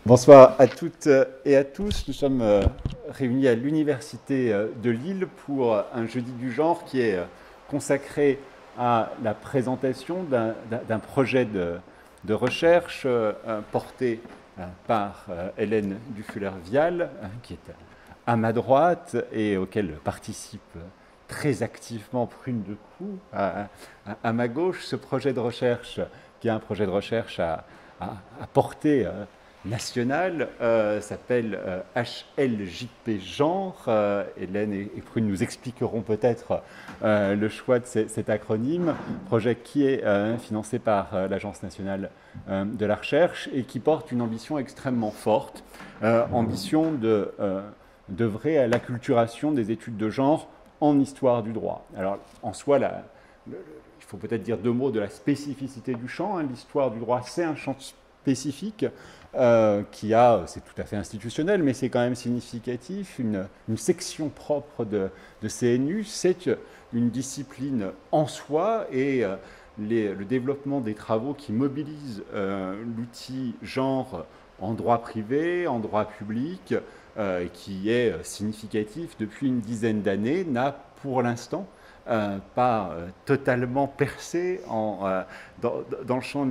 Bonsoir à toutes et à tous. Nous sommes réunis à l'Université de Lille pour un jeudi du genre qui est consacré à la présentation d'un projet de recherche porté par Hélène Dufuller-Vial, qui est à ma droite et auquel participe très activement Prune de Coux à ma gauche. Ce projet de recherche, qui est un projet de recherche à portée nationale, s'appelle HLJP Genre. Hélène et Prune nous expliqueront peut-être le choix de cet acronyme, projet qui est financé par l'Agence nationale de la recherche et qui porte une ambition extrêmement forte, ambition d'œuvrer à l'acculturation des études de genre en histoire du droit. Alors, en soi, il faut peut-être dire deux mots de la spécificité du champ. L'histoire du droit, c'est un champ spécifique c'est tout à fait institutionnel, mais c'est quand même significatif, une section propre de CNU. C'est une discipline en soi et le développement des travaux qui mobilisent l'outil genre en droit privé, en droit public, qui est significatif depuis une dizaine d'années, n'a pour l'instant pas totalement percé dans le champ de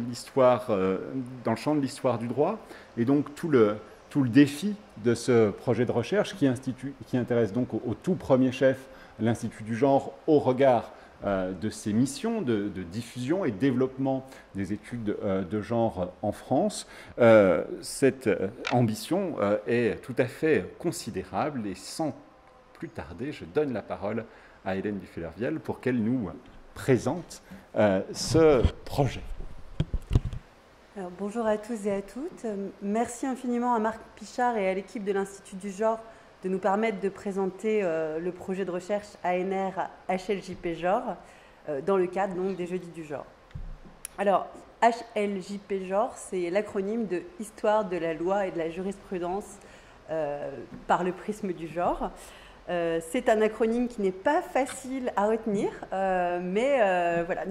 l'histoire du droit. Et donc tout le défi de ce projet de recherche qui intéresse donc au tout premier chef l'Institut du genre au regard de ses missions de diffusion et développement des études de genre en France. Cette ambition est tout à fait considérable et sans plus tarder, je donne la parole à Hélène Dufuller-Vial pour qu'elle nous présente ce projet. Alors, bonjour à tous et à toutes. Merci infiniment à Marc Pichard et à l'équipe de l'Institut du genre de nous permettre de présenter le projet de recherche ANR HLJP Genre dans le cadre donc, des Jeudis du genre. Alors, HLJP Genre, c'est l'acronyme de Histoire de la loi et de la jurisprudence par le prisme du genre. C'est un acronyme qui n'est pas facile à retenir, mais voilà,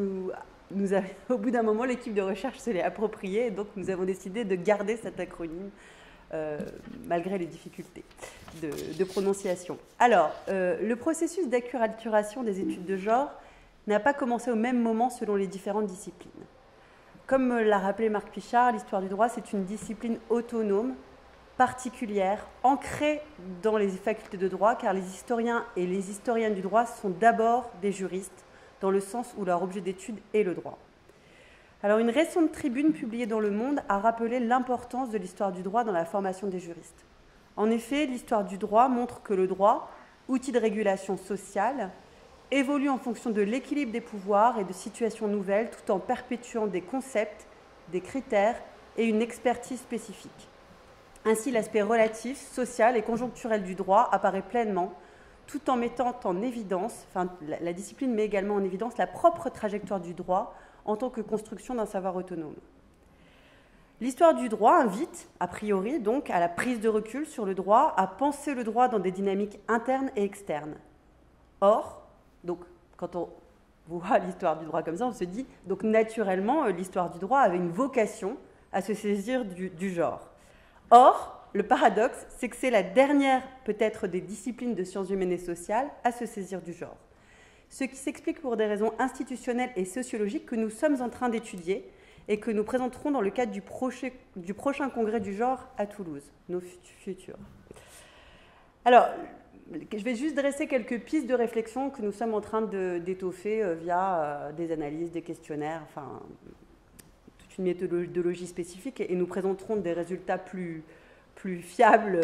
au bout d'un moment, l'équipe de recherche se l'est approprié, et donc nous avons décidé de garder cet acronyme malgré les difficultés de prononciation. Alors, le processus d'acculturation des études de genre n'a pas commencé au même moment selon les différentes disciplines. Comme l'a rappelé Marc Pichard, l'histoire du droit, c'est une discipline autonome, particulière, ancrée dans les facultés de droit, car les historiens et les historiennes du droit sont d'abord des juristes, dans le sens où leur objet d'étude est le droit. Alors, une récente tribune publiée dans Le Monde a rappelé l'importance de l'histoire du droit dans la formation des juristes. En effet, l'histoire du droit montre que le droit, outil de régulation sociale, évolue en fonction de l'équilibre des pouvoirs et de situations nouvelles, tout en perpétuant des concepts, des critères et une expertise spécifique. Ainsi, l'aspect relatif, social et conjoncturel du droit apparaît pleinement, tout en mettant en évidence, la discipline met également en évidence la propre trajectoire du droit en tant que construction d'un savoir autonome. L'histoire du droit invite, a priori, donc, à la prise de recul sur le droit, à penser le droit dans des dynamiques internes et externes. Or, donc, quand on voit l'histoire du droit comme ça, on se dit, donc naturellement, l'histoire du droit avait une vocation à se saisir du genre. Or, le paradoxe, c'est que c'est la dernière, peut-être, des disciplines de sciences humaines et sociales à se saisir du genre. Ce qui s'explique pour des raisons institutionnelles et sociologiques que nous sommes en train d'étudier et que nous présenterons dans le cadre du prochain congrès du genre à Toulouse, nos futurs. Alors, je vais juste dresser quelques pistes de réflexion que nous sommes en train d'étoffer via des analyses, des questionnaires, enfin, toute une méthodologie spécifique, et nous présenterons des résultats plus fiables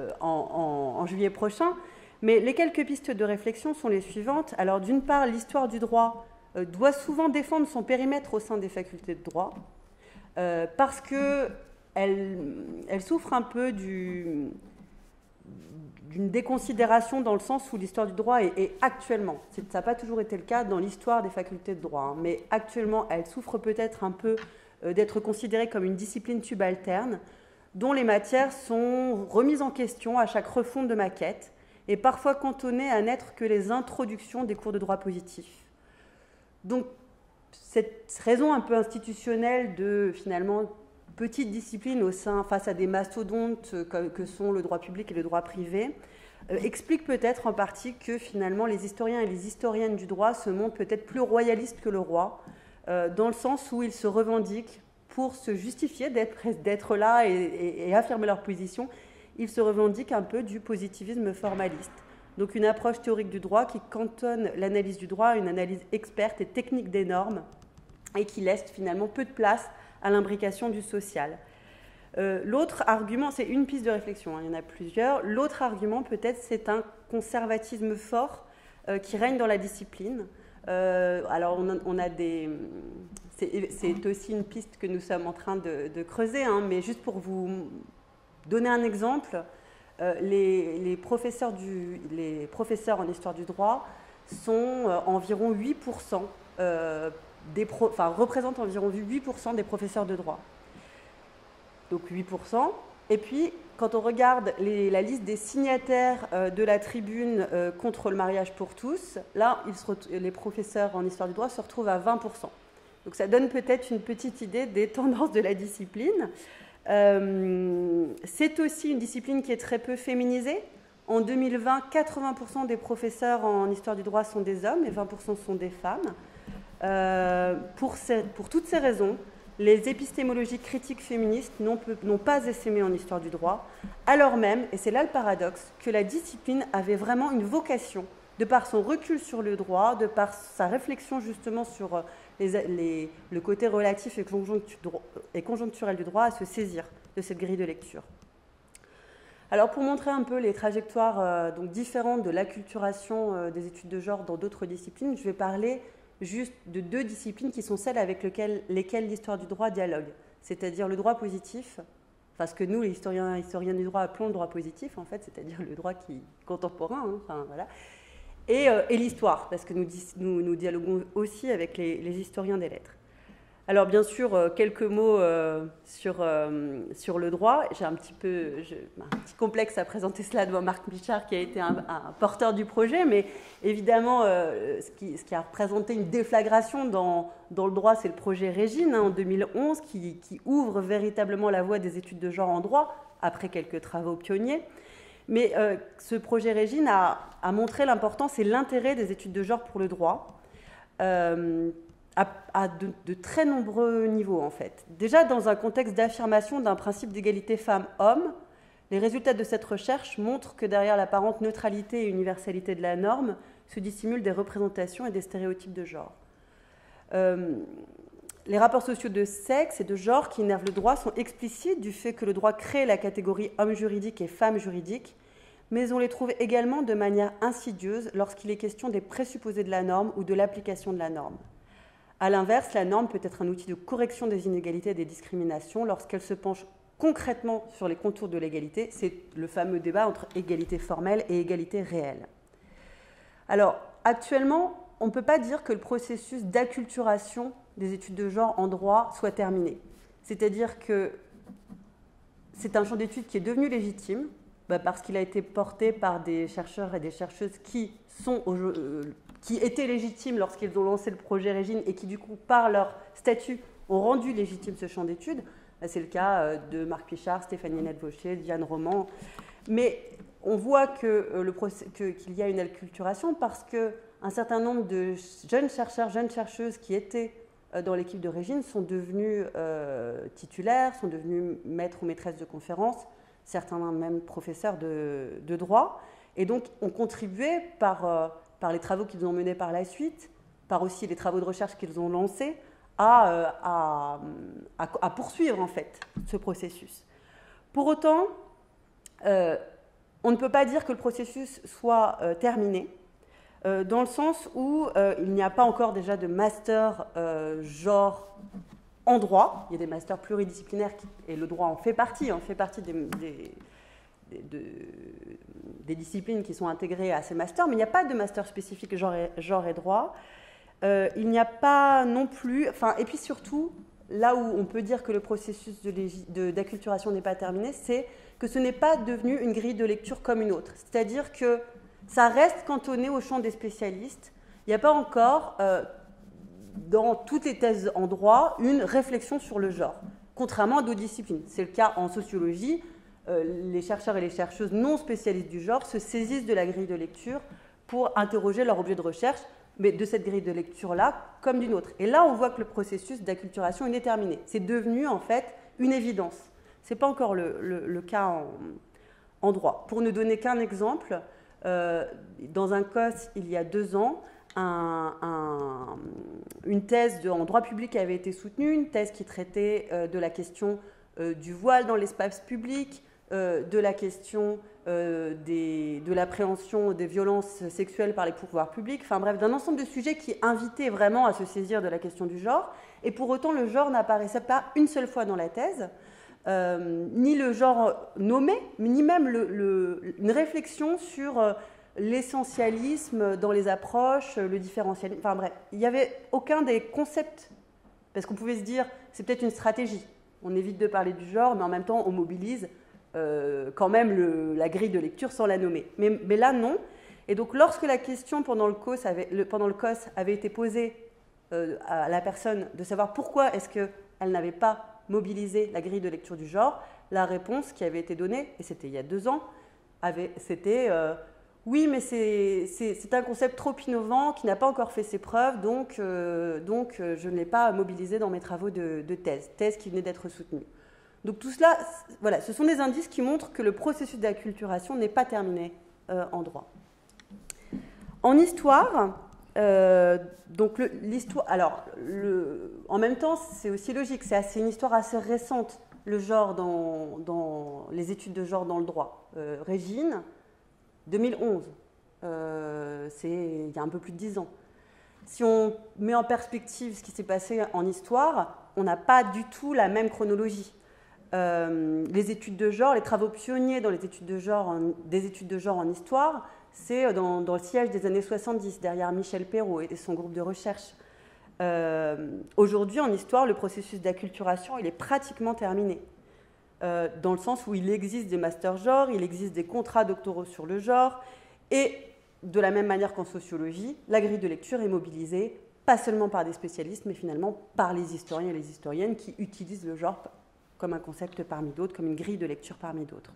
en juillet prochain. Mais les quelques pistes de réflexion sont les suivantes. Alors, d'une part, l'histoire du droit doit souvent défendre son périmètre au sein des facultés de droit, parce qu'elle souffre un peu d'une déconsidération dans le sens où l'histoire du droit est actuellement, ça n'a pas toujours été le cas dans l'histoire des facultés de droit, mais actuellement, elle souffre peut-être un peu d'être considérée comme une discipline subalterne, dont les matières sont remises en question à chaque refonte de maquette, et parfois cantonnées à n'être que les introductions des cours de droit positif. Donc, cette raison un peu institutionnelle de, finalement, petite discipline face à des mastodontes que sont le droit public et le droit privé, explique peut-être en partie que finalement les historiens et les historiennes du droit se montrent peut-être plus royalistes que le roi, dans le sens où ils se revendiquent pour se justifier d'être là et affirmer leur position. Ils se revendiquent un peu du positivisme formaliste. Donc une approche théorique du droit qui cantonne l'analyse du droit à une analyse experte et technique des normes et qui laisse finalement peu de place à l'imbrication du social. L'autre argument, c'est une piste de réflexion, il y en a plusieurs. L'autre argument, peut-être, c'est un conservatisme fort qui règne dans la discipline. Alors, on a des... C'est aussi une piste que nous sommes en train de creuser, hein, mais juste pour vous donner un exemple, les professeurs en histoire du droit sont environ 8%, représentent environ 8% des professeurs de droit. Donc 8%. Et puis, quand on regarde la liste des signataires de la tribune contre le mariage pour tous, là, les professeurs en histoire du droit se retrouvent à 20%. Donc ça donne peut-être une petite idée des tendances de la discipline. C'est aussi une discipline qui est très peu féminisée. En 2020, 80% des professeurs en histoire du droit sont des hommes et 20% sont des femmes. Pour toutes ces raisons, les épistémologies critiques féministes n'ont pas essaimé en histoire du droit, alors même, et c'est là le paradoxe, que la discipline avait vraiment une vocation, de par son recul sur le droit, de par sa réflexion justement sur le côté relatif et conjoncturel du droit, à se saisir de cette grille de lecture. Alors pour montrer un peu les trajectoires donc différentes de l'acculturation des études de genre dans d'autres disciplines, je vais parler juste de deux disciplines qui sont celles avec lesquelles l'histoire du droit dialogue, c'est-à-dire le droit positif, enfin ce que nous, les historiens et historiennes du droit, appelons le droit positif, en fait, c'est-à-dire le droit contemporain, hein, enfin, voilà, et l'histoire, parce que nous dialoguons aussi avec les historiens des lettres. Alors bien sûr, quelques mots sur le droit. J'ai un petit complexe à présenter cela devant Marc Pichard, qui a été un porteur du projet, mais évidemment, ce qui a représenté une déflagration dans le droit, c'est le projet Régine, hein, en 2011, qui ouvre véritablement la voie des études de genre en droit, après quelques travaux pionniers. Mais ce projet Régine a montré l'importance et l'intérêt des études de genre pour le droit, à de très nombreux niveaux, en fait. Déjà, dans un contexte d'affirmation d'un principe d'égalité femmes-hommes, les résultats de cette recherche montrent que derrière l'apparente neutralité et universalité de la norme se dissimulent des représentations et des stéréotypes de genre. Les rapports sociaux de sexe et de genre qui innervent le droit sont explicites du fait que le droit crée la catégorie homme juridique et femme juridique, mais on les trouve également de manière insidieuse lorsqu'il est question des présupposés de la norme ou de l'application de la norme. A l'inverse, la norme peut être un outil de correction des inégalités et des discriminations lorsqu'elle se penche concrètement sur les contours de l'égalité. C'est le fameux débat entre égalité formelle et égalité réelle. Alors, actuellement, on ne peut pas dire que le processus d'acculturation des études de genre en droit soit terminé. C'est-à-dire que c'est un champ d'études qui est devenu légitime, parce qu'il a été porté par des chercheurs et des chercheuses qui étaient légitimes lorsqu'ils ont lancé le projet Régine et qui, du coup, par leur statut, ont rendu légitime ce champ d'études. C'est le cas de Marc Pichard, Stéphanie Nette-Vaucher, Diane Roman. Mais on voit qu'il y a une acculturation parce qu'un certain nombre de jeunes chercheurs, jeunes chercheuses qui étaient dans l'équipe de Régine sont devenus titulaires, sont devenus maîtres ou maîtresses de conférences, certains même professeurs de droit, et donc ont contribué par les travaux qu'ils ont menés par la suite, par aussi les travaux de recherche qu'ils ont lancés, à poursuivre en fait ce processus. Pour autant, on ne peut pas dire que le processus soit terminé, dans le sens où il n'y a pas encore déjà de master genre en droit. Il y a des masters pluridisciplinaires et le droit en fait partie des disciplines qui sont intégrées à ces masters, mais il n'y a pas de master spécifique genre et droit. Il n'y a pas non plus... et puis surtout, là où on peut dire que le processus d'acculturation n'est pas terminé, c'est que ce n'est pas devenu une grille de lecture comme une autre. C'est-à-dire que ça reste cantonné au champ des spécialistes. Il n'y a pas encore, dans toutes les thèses en droit, une réflexion sur le genre. contrairement à d'autres disciplines. C'est le cas en sociologie. Les chercheurs et les chercheuses non spécialistes du genre se saisissent de la grille de lecture pour interroger leur objet de recherche, mais de cette grille de lecture-là comme d'une autre. Et là, on voit que le processus d'acculturation est déterminé. C'est devenu, en fait, une évidence. Ce n'est pas encore le cas en droit. Pour ne donner qu'un exemple, dans un COS, il y a 2 ans, une thèse en droit public avait été soutenue, une thèse qui traitait de la question du voile dans l'espace public, de la question de l'appréhension des violences sexuelles par les pouvoirs publics, enfin bref, d'un ensemble de sujets qui invitaient vraiment à se saisir de la question du genre, et pour autant le genre n'apparaissait pas une seule fois dans la thèse, ni le genre nommé, ni même une réflexion sur l'essentialisme dans les approches, le différentialisme, enfin bref, il n'y avait aucun des concepts, parce qu'on pouvait se dire, c'est peut-être une stratégie, on évite de parler du genre, mais en même temps on mobilise quand même la grille de lecture sans la nommer. Mais là, non. Et donc, lorsque la question pendant le COS avait été posée à la personne de savoir pourquoi est-ce qu'elle n'avait pas mobilisé la grille de lecture du genre, la réponse qui avait été donnée, et c'était il y a 2 ans, c'était oui, mais c'est un concept trop innovant qui n'a pas encore fait ses preuves, donc je ne l'ai pas mobilisé dans mes travaux de thèse qui venait d'être soutenue. Donc tout cela, voilà, ce sont des indices qui montrent que le processus d'acculturation n'est pas terminé en droit. En histoire, l'histoire, alors en même temps, c'est aussi logique, c'est une histoire assez récente, le genre dans les études de genre dans le droit. Régine, 2011, il y a un peu plus de 10 ans. Si on met en perspective ce qui s'est passé en histoire, on n'a pas du tout la même chronologie. Les études de genre, les travaux pionniers dans les études de genre, des études de genre en histoire, c'est dans le siège des années 70, derrière Michel Perrault et son groupe de recherche. Aujourd'hui, en histoire, le processus d'acculturation, il est pratiquement terminé. Dans le sens où il existe des masters genre, il existe des contrats doctoraux sur le genre, et de la même manière qu'en sociologie, la grille de lecture est mobilisée, pas seulement par des spécialistes, mais finalement par les historiens et les historiennes qui utilisent le genre comme un concept parmi d'autres, comme une grille de lecture parmi d'autres.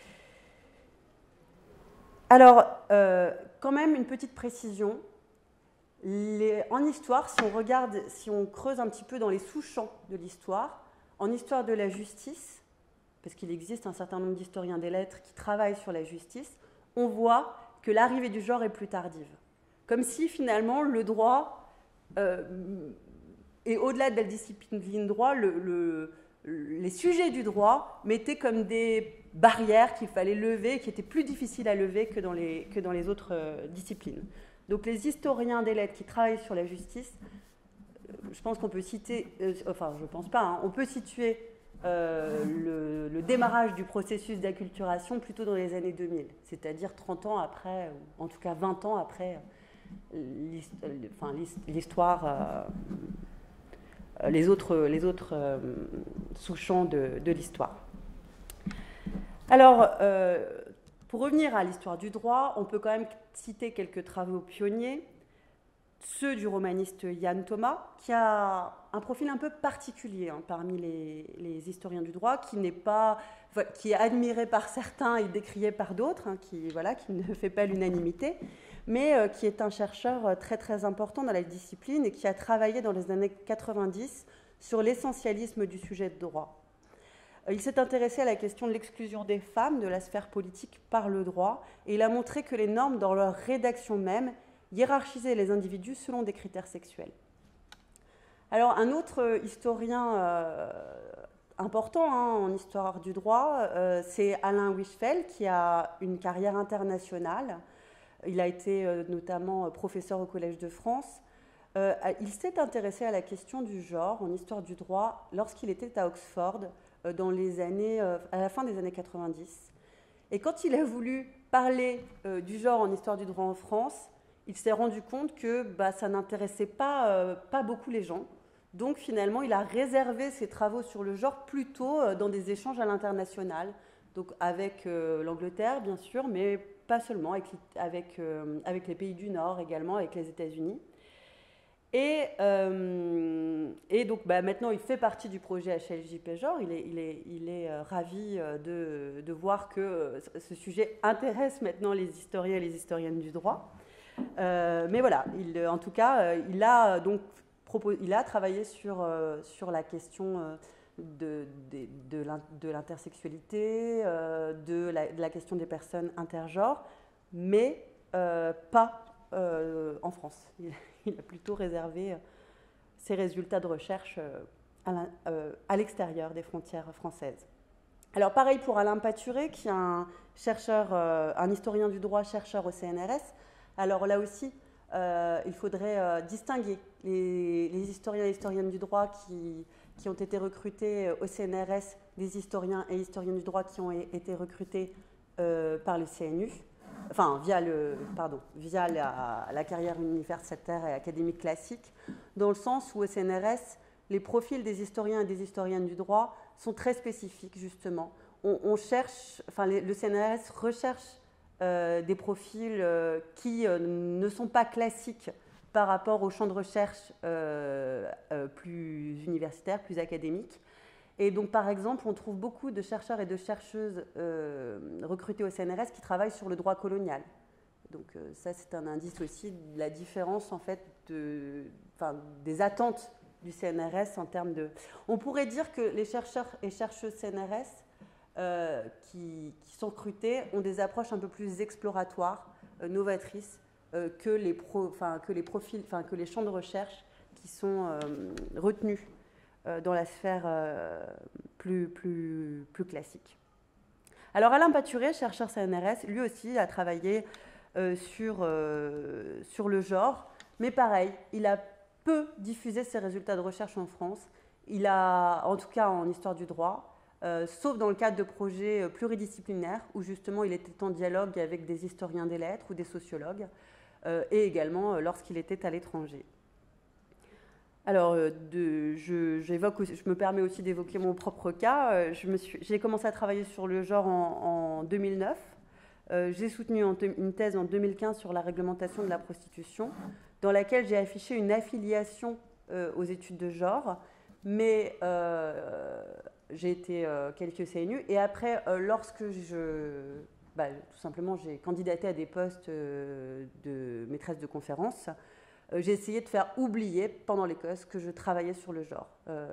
Alors, quand même, une petite précision. En histoire, si on creuse un petit peu dans les sous-champs de l'histoire, en histoire de la justice, parce qu'il existe un certain nombre d'historiens des lettres qui travaillent sur la justice, on voit que l'arrivée du genre est plus tardive. Comme si, finalement, le droit, et au-delà de la discipline droit, les sujets du droit mettaient comme des barrières qu'il fallait lever, qui étaient plus difficiles à lever que dans les autres disciplines. Donc les historiens des lettres qui travaillent sur la justice, je pense qu'on peut citer, enfin je ne pense pas, hein, on peut situer le démarrage du processus d'acculturation plutôt dans les années 2000, c'est-à-dire 30 ans après, ou en tout cas 20 ans après l'histoire, les autres sous-champs de l'histoire. Alors, pour revenir à l'histoire du droit, on peut quand même citer quelques travaux pionniers, ceux du romaniste Yann Thomas, qui a un profil un peu particulier parmi les historiens du droit, qui est admiré par certains et décrié par d'autres, qui ne fait pas l'unanimité, mais qui est un chercheur très très important dans la discipline et qui a travaillé dans les années 90 sur l'essentialisme du sujet de droit. Il s'est intéressé à la question de l'exclusion des femmes de la sphère politique par le droit, et il a montré que les normes, dans leur rédaction même, hiérarchisaient les individus selon des critères sexuels. Alors, un autre historien important en histoire du droit, c'est Alain Wichfeld, qui a une carrière internationale. Il a été notamment professeur au Collège de France. Il s'est intéressé à la question du genre en histoire du droit lorsqu'il était à Oxford, à la fin des années 90. Et quand il a voulu parler du genre en histoire du droit en France, il s'est rendu compte que ça n'intéressait pas beaucoup les gens. Donc finalement, il a réservé ses travaux sur le genre plutôt dans des échanges à l'international, donc avec l'Angleterre bien sûr, mais pas seulement, avec les pays du Nord également, avec les États-Unis. Et donc maintenant, il fait partie du projet HLJP Genre. Il est ravi de voir que ce sujet intéresse maintenant les historiens et les historiennes du droit. Mais voilà, en tout cas, il a travaillé sur la question de l'intersexualité, de la question des personnes intergenres, mais pas en France. Il a plutôt réservé ses résultats de recherche à l'extérieur des frontières françaises. Alors pareil pour Alain Paturé, qui est un chercheur, un historien du droit, chercheur au CNRS. Alors là aussi, il faudrait distinguer les historiens et historiennes du droit qui ont été recrutés au CNRS des historiens et historiennes du droit qui ont été recrutés par le CNU, enfin via la carrière universitaire et académique classique, dans le sens où au CNRS, les profils des historiens et des historiennes du droit sont très spécifiques, justement. On cherche, enfin le CNRS recherche des profils qui ne sont pas classiques par rapport au champ de recherche plus universitaire, plus académique. Et donc, par exemple, on trouve beaucoup de chercheurs et de chercheuses recrutés au CNRS qui travaillent sur le droit colonial. Donc ça, c'est un indice aussi de la différence, en fait, des attentes du CNRS en termes de... On pourrait dire que les chercheurs et chercheuses CNRS qui sont recrutés ont des approches un peu plus exploratoires, novatrices, que les profils, que les champs de recherche qui sont retenus dans la sphère plus classique. Alors Alain Paturé, chercheur CNRS, lui aussi a travaillé sur le genre, mais pareil, il a peu diffusé ses résultats de recherche en France. Il a, en tout cas en histoire du droit, sauf dans le cadre de projets pluridisciplinaires où justement il était en dialogue avec des historiens des lettres ou des sociologues, et également lorsqu'il était à l'étranger. Alors, je me permets aussi d'évoquer mon propre cas. J'ai commencé à travailler sur le genre en 2009. J'ai soutenu une thèse en 2015 sur la réglementation de la prostitution, dans laquelle j'ai affiché une affiliation aux études de genre, mais j'ai été qualifiée au CNU. Et après, lorsque tout simplement, j'ai candidaté à des postes de maîtresse de conférence, j'ai essayé de faire oublier pendant l'Écosse que je travaillais sur le genre.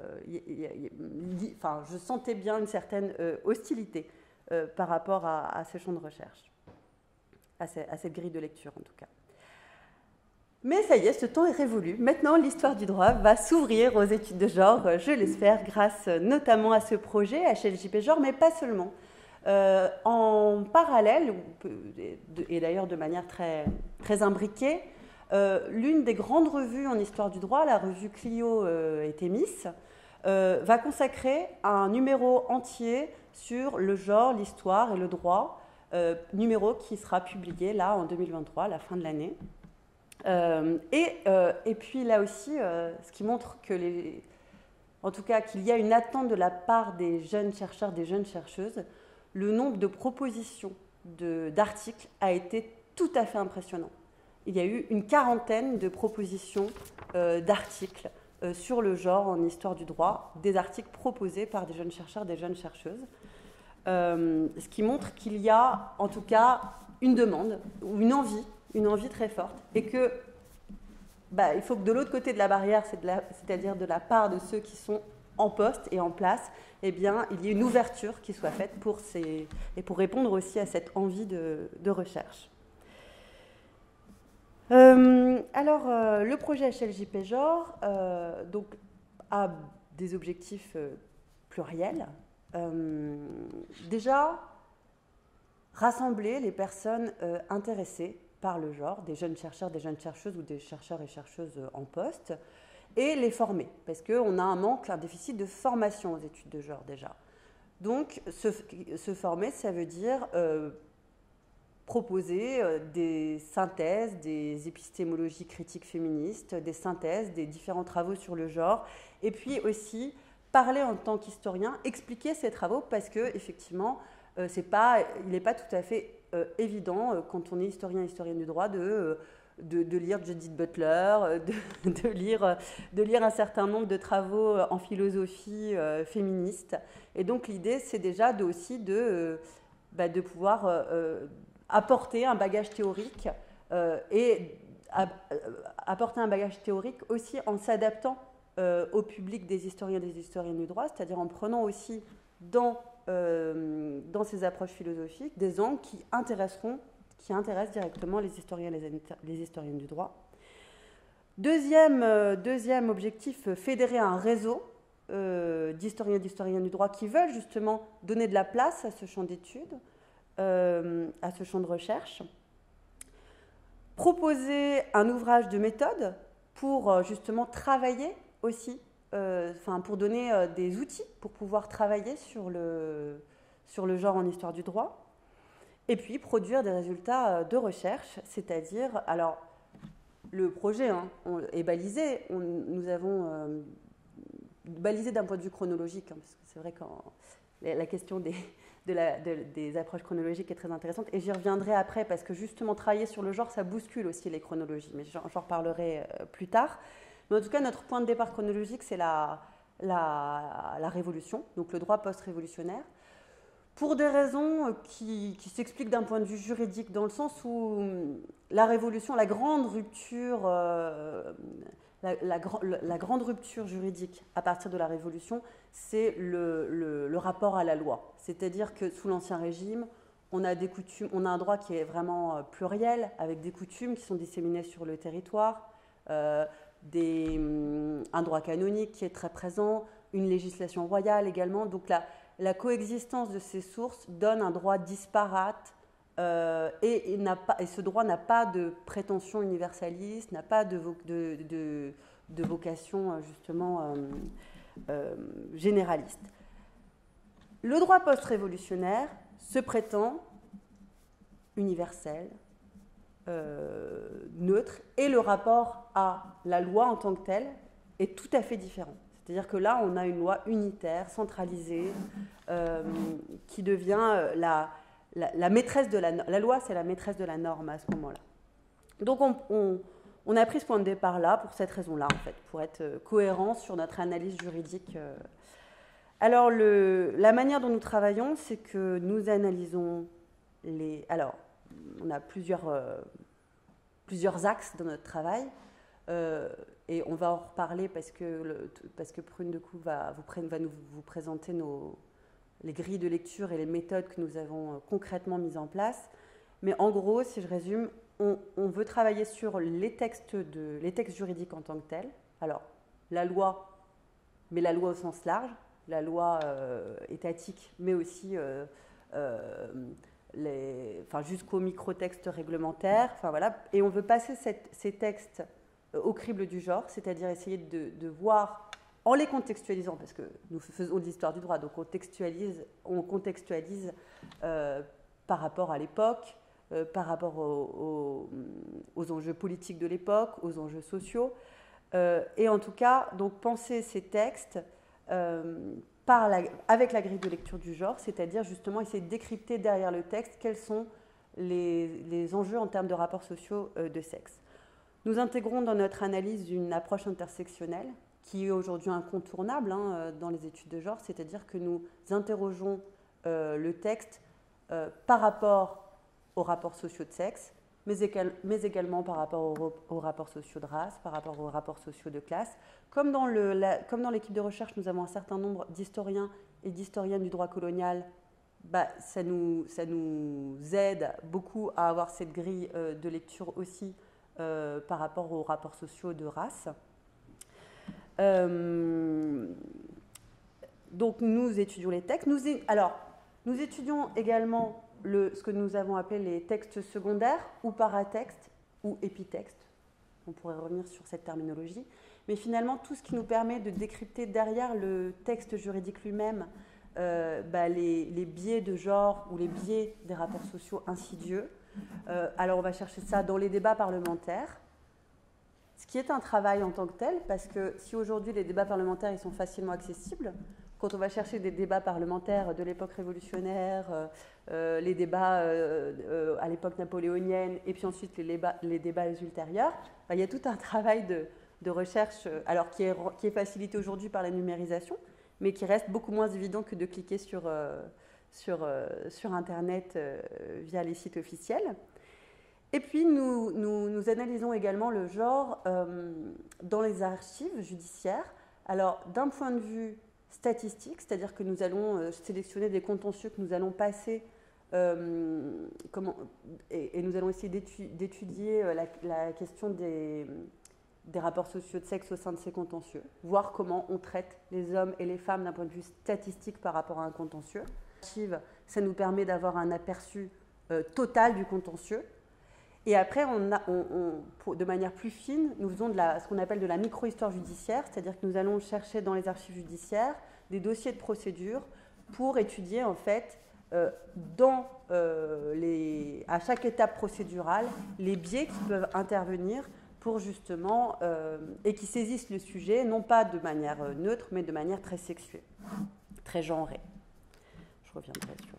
Je sentais bien une certaine hostilité par rapport à ces champs de recherche, à cette grille de lecture en tout cas. Mais ça y est, ce temps est révolu. Maintenant, l'histoire du droit va s'ouvrir aux études de genre, je l'espère, grâce notamment à ce projet, HLJP Genre, mais pas seulement. En parallèle, et d'ailleurs de manière très, très imbriquée, l'une des grandes revues en histoire du droit, la revue Clio et Thémis, va consacrer un numéro entier sur le genre, l'histoire et le droit, numéro qui sera publié là en 2023, à la fin de l'année. Et puis là aussi, ce qui montre en tout cas qu'il y a une attente de la part des jeunes chercheurs, des jeunes chercheuses, le nombre de propositions d'articles a été tout à fait impressionnant. Il y a eu une quarantaine de propositions d'articles sur le genre en histoire du droit, des articles proposés par des jeunes chercheurs, des jeunes chercheuses, ce qui montre qu'il y a en tout cas une demande ou une envie très forte, et que il faut que de l'autre côté de la barrière, c'est-à-dire de la part de ceux qui sont en poste et en place, eh bien, il y ait une ouverture qui soit faite et pour répondre aussi à cette envie de recherche. Le projet HLJP Genre a des objectifs pluriels. Déjà, rassembler les personnes intéressées par le genre, des jeunes chercheurs, des jeunes chercheuses ou des chercheurs et chercheuses en poste, et les former, parce qu'on a un déficit de formation aux études de genre déjà. Donc, se former, ça veut dire proposer des synthèses, des épistémologies critiques féministes, des synthèses, des différents travaux sur le genre, et puis aussi parler en tant qu'historien, expliquer ces travaux, parce qu'effectivement, il n'est pas tout à fait évident, quand on est historien et historienne du droit, de de lire Judith Butler, de lire un certain nombre de travaux en philosophie féministe. Et donc l'idée, c'est déjà aussi de pouvoir apporter un bagage théorique et apporter un bagage théorique aussi en s'adaptant au public des historiens et des historiennes du droit, c'est-à-dire en prenant aussi dans ces approches philosophiques des angles qui intéressent directement les historiens et les historiennes du droit. Deuxième objectif, fédérer un réseau d'historiens et d'historiennes du droit qui veulent justement donner de la place à ce champ d'études, à ce champ de recherche. Proposer un ouvrage de méthode pour justement travailler aussi, pour donner des outils pour pouvoir travailler sur le genre en histoire du droit. Et puis produire des résultats de recherche, c'est-à-dire, alors le projet est balisé, nous avons balisé d'un point de vue chronologique, parce que c'est vrai que la question des approches chronologiques est très intéressante, et j'y reviendrai après, parce que justement travailler sur le genre, ça bouscule aussi les chronologies, mais j'en reparlerai plus tard. Mais en tout cas, notre point de départ chronologique, c'est la Révolution, donc le droit post-révolutionnaire, pour des raisons qui s'expliquent d'un point de vue juridique, dans le sens où la Révolution, la grande rupture, la grande rupture juridique à partir de la Révolution, c'est le rapport à la loi. C'est-à-dire que sous l'Ancien Régime, on a un droit qui est vraiment pluriel, avec des coutumes qui sont disséminées sur le territoire, un droit canonique qui est très présent, une législation royale également. Donc la coexistence de ces sources donne un droit disparate et ce droit n'a pas de prétention universaliste, n'a pas de vocation justement généraliste. Le droit post-révolutionnaire se prétend universel, neutre, et le rapport à la loi en tant que telle est tout à fait différent. C'est-à-dire que là, on a une loi unitaire, centralisée, qui devient la maîtresse de la loi, c'est la maîtresse de la norme à ce moment-là. Donc on a pris ce point de départ-là pour cette raison-là, en fait, pour être cohérent sur notre analyse juridique. Alors, la manière dont nous travaillons, c'est que nous analysons Alors, on a plusieurs axes dans notre travail. Et on va en reparler parce que Prune de coup va vous présenter les grilles de lecture et les méthodes que nous avons concrètement mises en place. Mais en gros, si je résume, on veut travailler sur les textes juridiques en tant que tels. Alors, la loi, mais la loi au sens large, la loi étatique, mais aussi jusqu'aux micro-textes réglementaires. Voilà. Et on veut passer ces textes au crible du genre, c'est-à-dire essayer de voir, en les contextualisant, parce que nous faisons de l'histoire du droit, donc on contextualise par rapport à l'époque, par rapport aux enjeux politiques de l'époque, aux enjeux sociaux, et en tout cas, donc penser ces textes avec la grille de lecture du genre, c'est-à-dire justement essayer de décrypter derrière le texte quels sont les enjeux en termes de rapports sociaux de sexe. Nous intégrons dans notre analyse une approche intersectionnelle qui est aujourd'hui incontournable dans les études de genre, c'est-à-dire que nous interrogeons le texte par rapport aux rapports sociaux de sexe, mais également par rapport aux rapports sociaux de race, par rapport aux rapports sociaux de classe. Comme dans l'équipe de recherche, nous avons un certain nombre d'historiens et d'historiennes du droit colonial, ça nous aide beaucoup à avoir cette grille de lecture aussi par rapport aux rapports sociaux de race. Donc nous étudions les textes. Nous étudions également ce que nous avons appelé les textes secondaires ou paratextes ou épitextes. On pourrait revenir sur cette terminologie. Mais finalement, tout ce qui nous permet de décrypter derrière le texte juridique lui-même les biais de genre ou les biais des rapports sociaux insidieux. Alors on va chercher ça dans les débats parlementaires, ce qui est un travail en tant que tel, parce que si aujourd'hui les débats parlementaires ils sont facilement accessibles, quand on va chercher des débats parlementaires de l'époque révolutionnaire, les débats à l'époque napoléonienne, et puis ensuite les débats ultérieurs, il y a tout un travail de recherche, alors qui est facilité aujourd'hui par la numérisation, mais qui reste beaucoup moins évident que de cliquer sur Internet via les sites officiels. Et puis, nous analysons également le genre dans les archives judiciaires. Alors, d'un point de vue statistique, c'est-à-dire que nous allons sélectionner des contentieux que nous allons passer et nous allons essayer d'étudier la question des rapports sociaux de sexe au sein de ces contentieux, voir comment on traite les hommes et les femmes d'un point de vue statistique par rapport à un contentieux. Ça nous permet d'avoir un aperçu total du contentieux. Et après, de manière plus fine, nous faisons ce qu'on appelle de la micro-histoire judiciaire, c'est-à-dire que nous allons chercher dans les archives judiciaires des dossiers de procédure pour étudier en fait à chaque étape procédurale les biais qui peuvent intervenir pour justement et qui saisissent le sujet non pas de manière neutre mais de manière très sexuée, très genrée. Je reviendrai sur.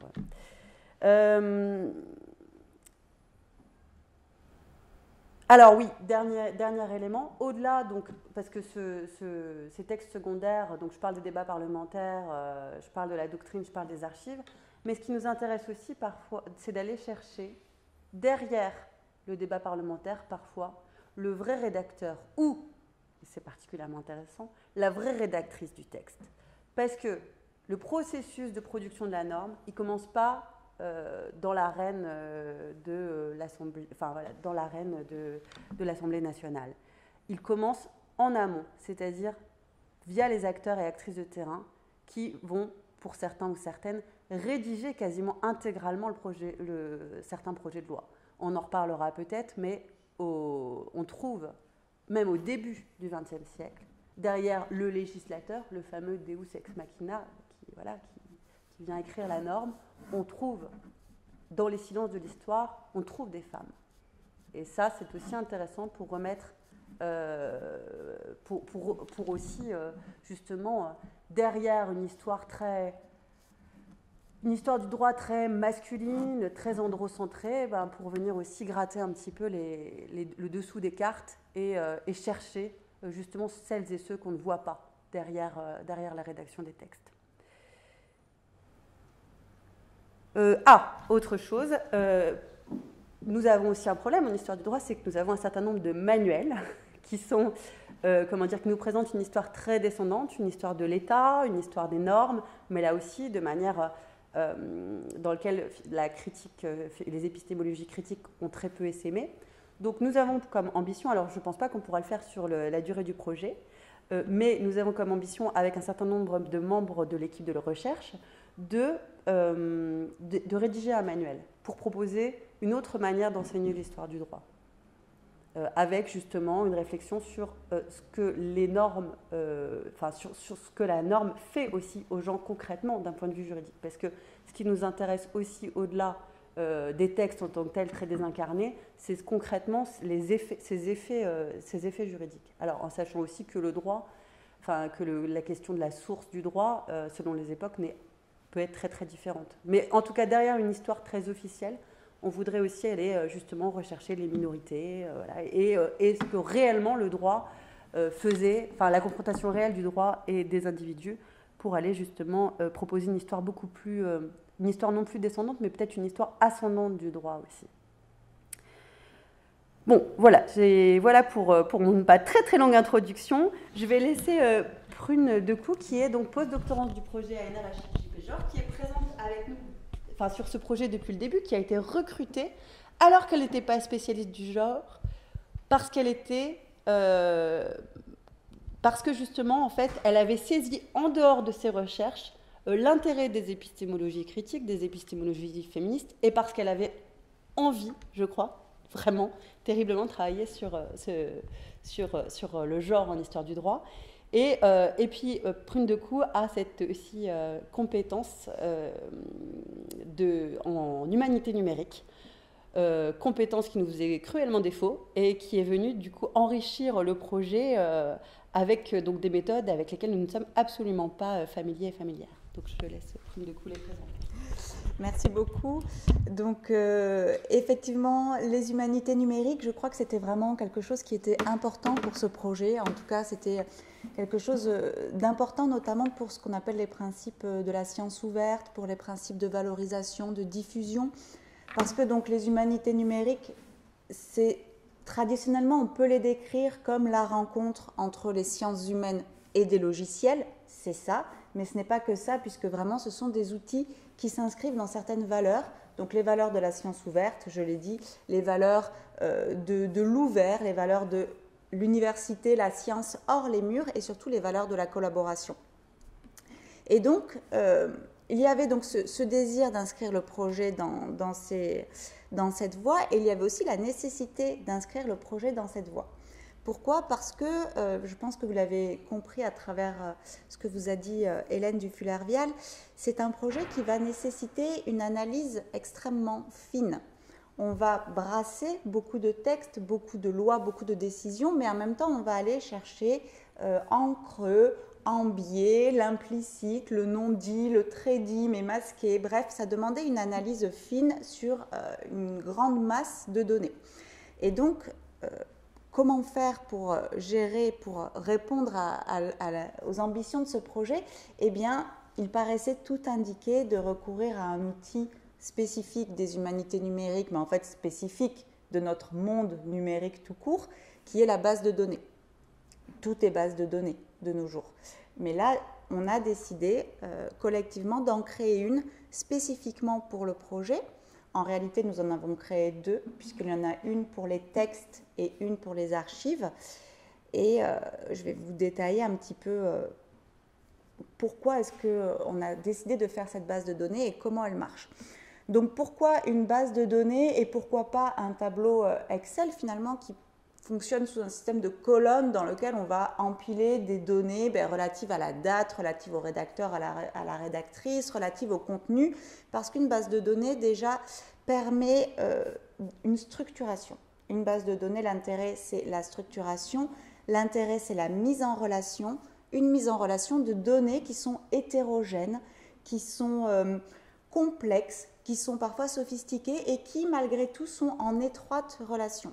Alors oui, dernier élément, au-delà, donc, parce que ces textes secondaires, donc je parle des débats parlementaires, je parle de la doctrine, je parle des archives, mais ce qui nous intéresse aussi parfois, c'est d'aller chercher derrière le débat parlementaire parfois le vrai rédacteur ou, et c'est particulièrement intéressant, la vraie rédactrice du texte. Parce que le processus de production de la norme, il ne commence pas dans l'arène de l'Assemblée, de l'Assemblée nationale. Il commence en amont, c'est-à-dire via les acteurs et actrices de terrain qui vont, pour certains ou certaines, rédiger quasiment intégralement certains projets de loi. On en reparlera peut-être, mais on trouve, même au début du XXe siècle, derrière le législateur, le fameux Deus ex machina, qui vient écrire la norme, on trouve, dans les silences de l'histoire, on trouve des femmes. Et ça, c'est aussi intéressant pour remettre, pour aussi, justement, derrière une histoire du droit très masculine, très androcentrée, pour venir aussi gratter un petit peu le dessous des cartes et chercher, justement, celles et ceux qu'on ne voit pas derrière la rédaction des textes. Autre chose, nous avons aussi un problème en histoire du droit, c'est que nous avons un certain nombre de manuels qui sont, qui nous présentent une histoire très descendante, une histoire de l'État, une histoire des normes, mais là aussi de manière dans laquelle la critique, les épistémologies critiques ont très peu essaimé. Donc nous avons comme ambition, alors je ne pense pas qu'on pourra le faire sur la durée du projet, mais nous avons comme ambition, avec un certain nombre de membres de l'équipe de recherche, de rédiger un manuel pour proposer une autre manière d'enseigner l'histoire du droit, avec justement une réflexion sur ce que les normes, sur ce que la norme fait aussi aux gens concrètement d'un point de vue juridique. Parce que ce qui nous intéresse aussi au-delà des textes en tant que tels très désincarnés, c'est concrètement ces effets juridiques. Alors en sachant aussi que le droit, la question de la source du droit, selon les époques, peut être très très différente. Mais en tout cas, derrière une histoire très officielle, on voudrait aussi aller justement rechercher les minorités et ce que réellement le droit faisait, la confrontation réelle du droit et des individus pour aller justement proposer une histoire beaucoup plus, une histoire non plus descendante, mais peut-être une histoire ascendante du droit aussi. Bon, voilà pour mon pas très très longue introduction. Je vais laisser Prune Decou, qui est donc postdoctorante du projet ANR HJP, qui est présente avec nous sur ce projet depuis le début, qui a été recrutée alors qu'elle n'était pas spécialiste du genre, parce que justement, en fait, elle avait saisi en dehors de ses recherches l'intérêt des épistémologies critiques, des épistémologies féministes, et parce qu'elle avait envie, je crois, vraiment, terriblement travailler sur le genre en histoire du droit. Et puis, Prune Decou a cette aussi compétence en humanité numérique compétence qui nous faisait cruellement défaut et qui est venue du coup enrichir le projet avec donc des méthodes avec lesquelles nous ne sommes absolument pas familiers et familières. Donc je laisse Prime de Cool les présenter. Merci beaucoup. Donc, effectivement, les humanités numériques, je crois que c'était vraiment quelque chose qui était important pour ce projet. En tout cas, c'était quelque chose d'important, notamment pour ce qu'on appelle les principes de la science ouverte, pour les principes de valorisation, de diffusion. Parce que donc, les humanités numériques, traditionnellement, on peut les décrire comme la rencontre entre les sciences humaines et des logiciels. C'est ça, mais ce n'est pas que ça, puisque vraiment, ce sont des outils qui s'inscrivent dans certaines valeurs, donc les valeurs de la science ouverte, je l'ai dit, les valeurs de l'ouvert, les valeurs de l'université, la science hors les murs, et surtout les valeurs de la collaboration. Et donc, il y avait donc ce désir d'inscrire le projet dans cette voie, et il y avait aussi la nécessité d'inscrire le projet dans cette voie. Pourquoi ? Parce que, je pense que vous l'avez compris à travers ce que vous a dit Hélène Dufuller-Vial, c'est un projet qui va nécessiter une analyse extrêmement fine. On va brasser beaucoup de textes, beaucoup de lois, beaucoup de décisions, mais en même temps, on va aller chercher en creux, en biais, l'implicite, le non-dit, le très dit, mais masqué. Bref, ça demandait une analyse fine sur une grande masse de données. Et donc, comment faire pour gérer, pour répondre aux ambitions de ce projet? Eh bien, il paraissait tout indiqué de recourir à un outil spécifique des humanités numériques, mais en fait spécifique de notre monde numérique tout court, qui est la base de données. Tout est base de données de nos jours. Mais là, on a décidé collectivement d'en créer une spécifiquement pour le projet. En réalité, nous en avons créé deux, puisqu'il y en a une pour les textes et une pour les archives. Et je vais vous détailler un petit peu pourquoi est-ce qu'on a décidé de faire cette base de données et comment elle marche. Donc, pourquoi une base de données et pourquoi pas un tableau Excel finalement qui fonctionne sous un système de colonnes dans lequel on va empiler des données relatives à la date, relatives au rédacteur, à la rédactrice, relatives au contenu, parce qu'une base de données déjà permet une structuration. Une base de données, l'intérêt c'est la structuration, l'intérêt c'est la mise en relation, une mise en relation de données qui sont hétérogènes, qui sont complexes, qui sont parfois sophistiquées et qui malgré tout sont en étroite relation.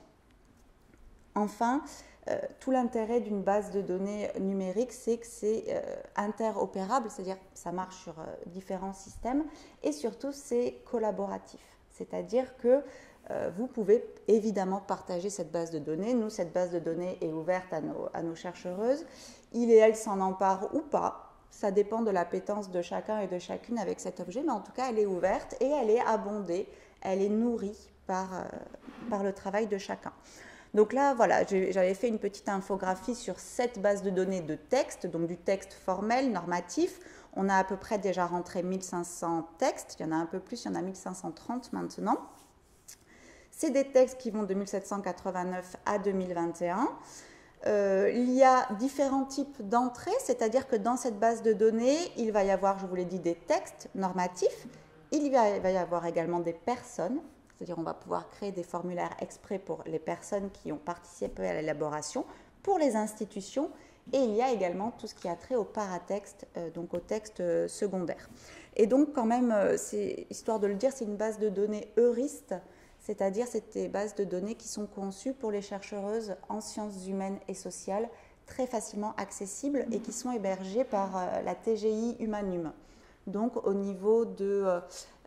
Enfin, tout l'intérêt d'une base de données numérique, c'est que c'est interopérable, c'est-à-dire que ça marche sur différents systèmes et surtout c'est collaboratif. C'est-à-dire que vous pouvez évidemment partager cette base de données. Nous, cette base de données est ouverte à nos chercheuses. Il et elles s'en emparent ou pas. Ça dépend de l'appétence de chacun et de chacune avec cet objet, mais en tout cas, elle est ouverte et elle est abondée, elle est nourrie par le travail de chacun. Donc là, voilà, j'avais fait une petite infographie sur cette base de données de texte, donc du texte formel, normatif. On a à peu près déjà rentré 1500 textes, il y en a un peu plus, il y en a 1530 maintenant. C'est des textes qui vont de 1789 à 2021. Il y a différents types d'entrées, c'est-à-dire que dans cette base de données, il va y avoir, je vous l'ai dit, des textes normatifs. Il va y avoir également des personnes. C'est-à-dire on va pouvoir créer des formulaires exprès pour les personnes qui ont participé à l'élaboration, pour les institutions, et il y a également tout ce qui a trait au paratexte, donc au texte secondaire. Et donc quand même, histoire de le dire, c'est une base de données euriste, c'est-à-dire c'est des bases de données qui sont conçues pour les chercheuses en sciences humaines et sociales, très facilement accessibles et qui sont hébergées par la TGI Humanum. Donc au niveau de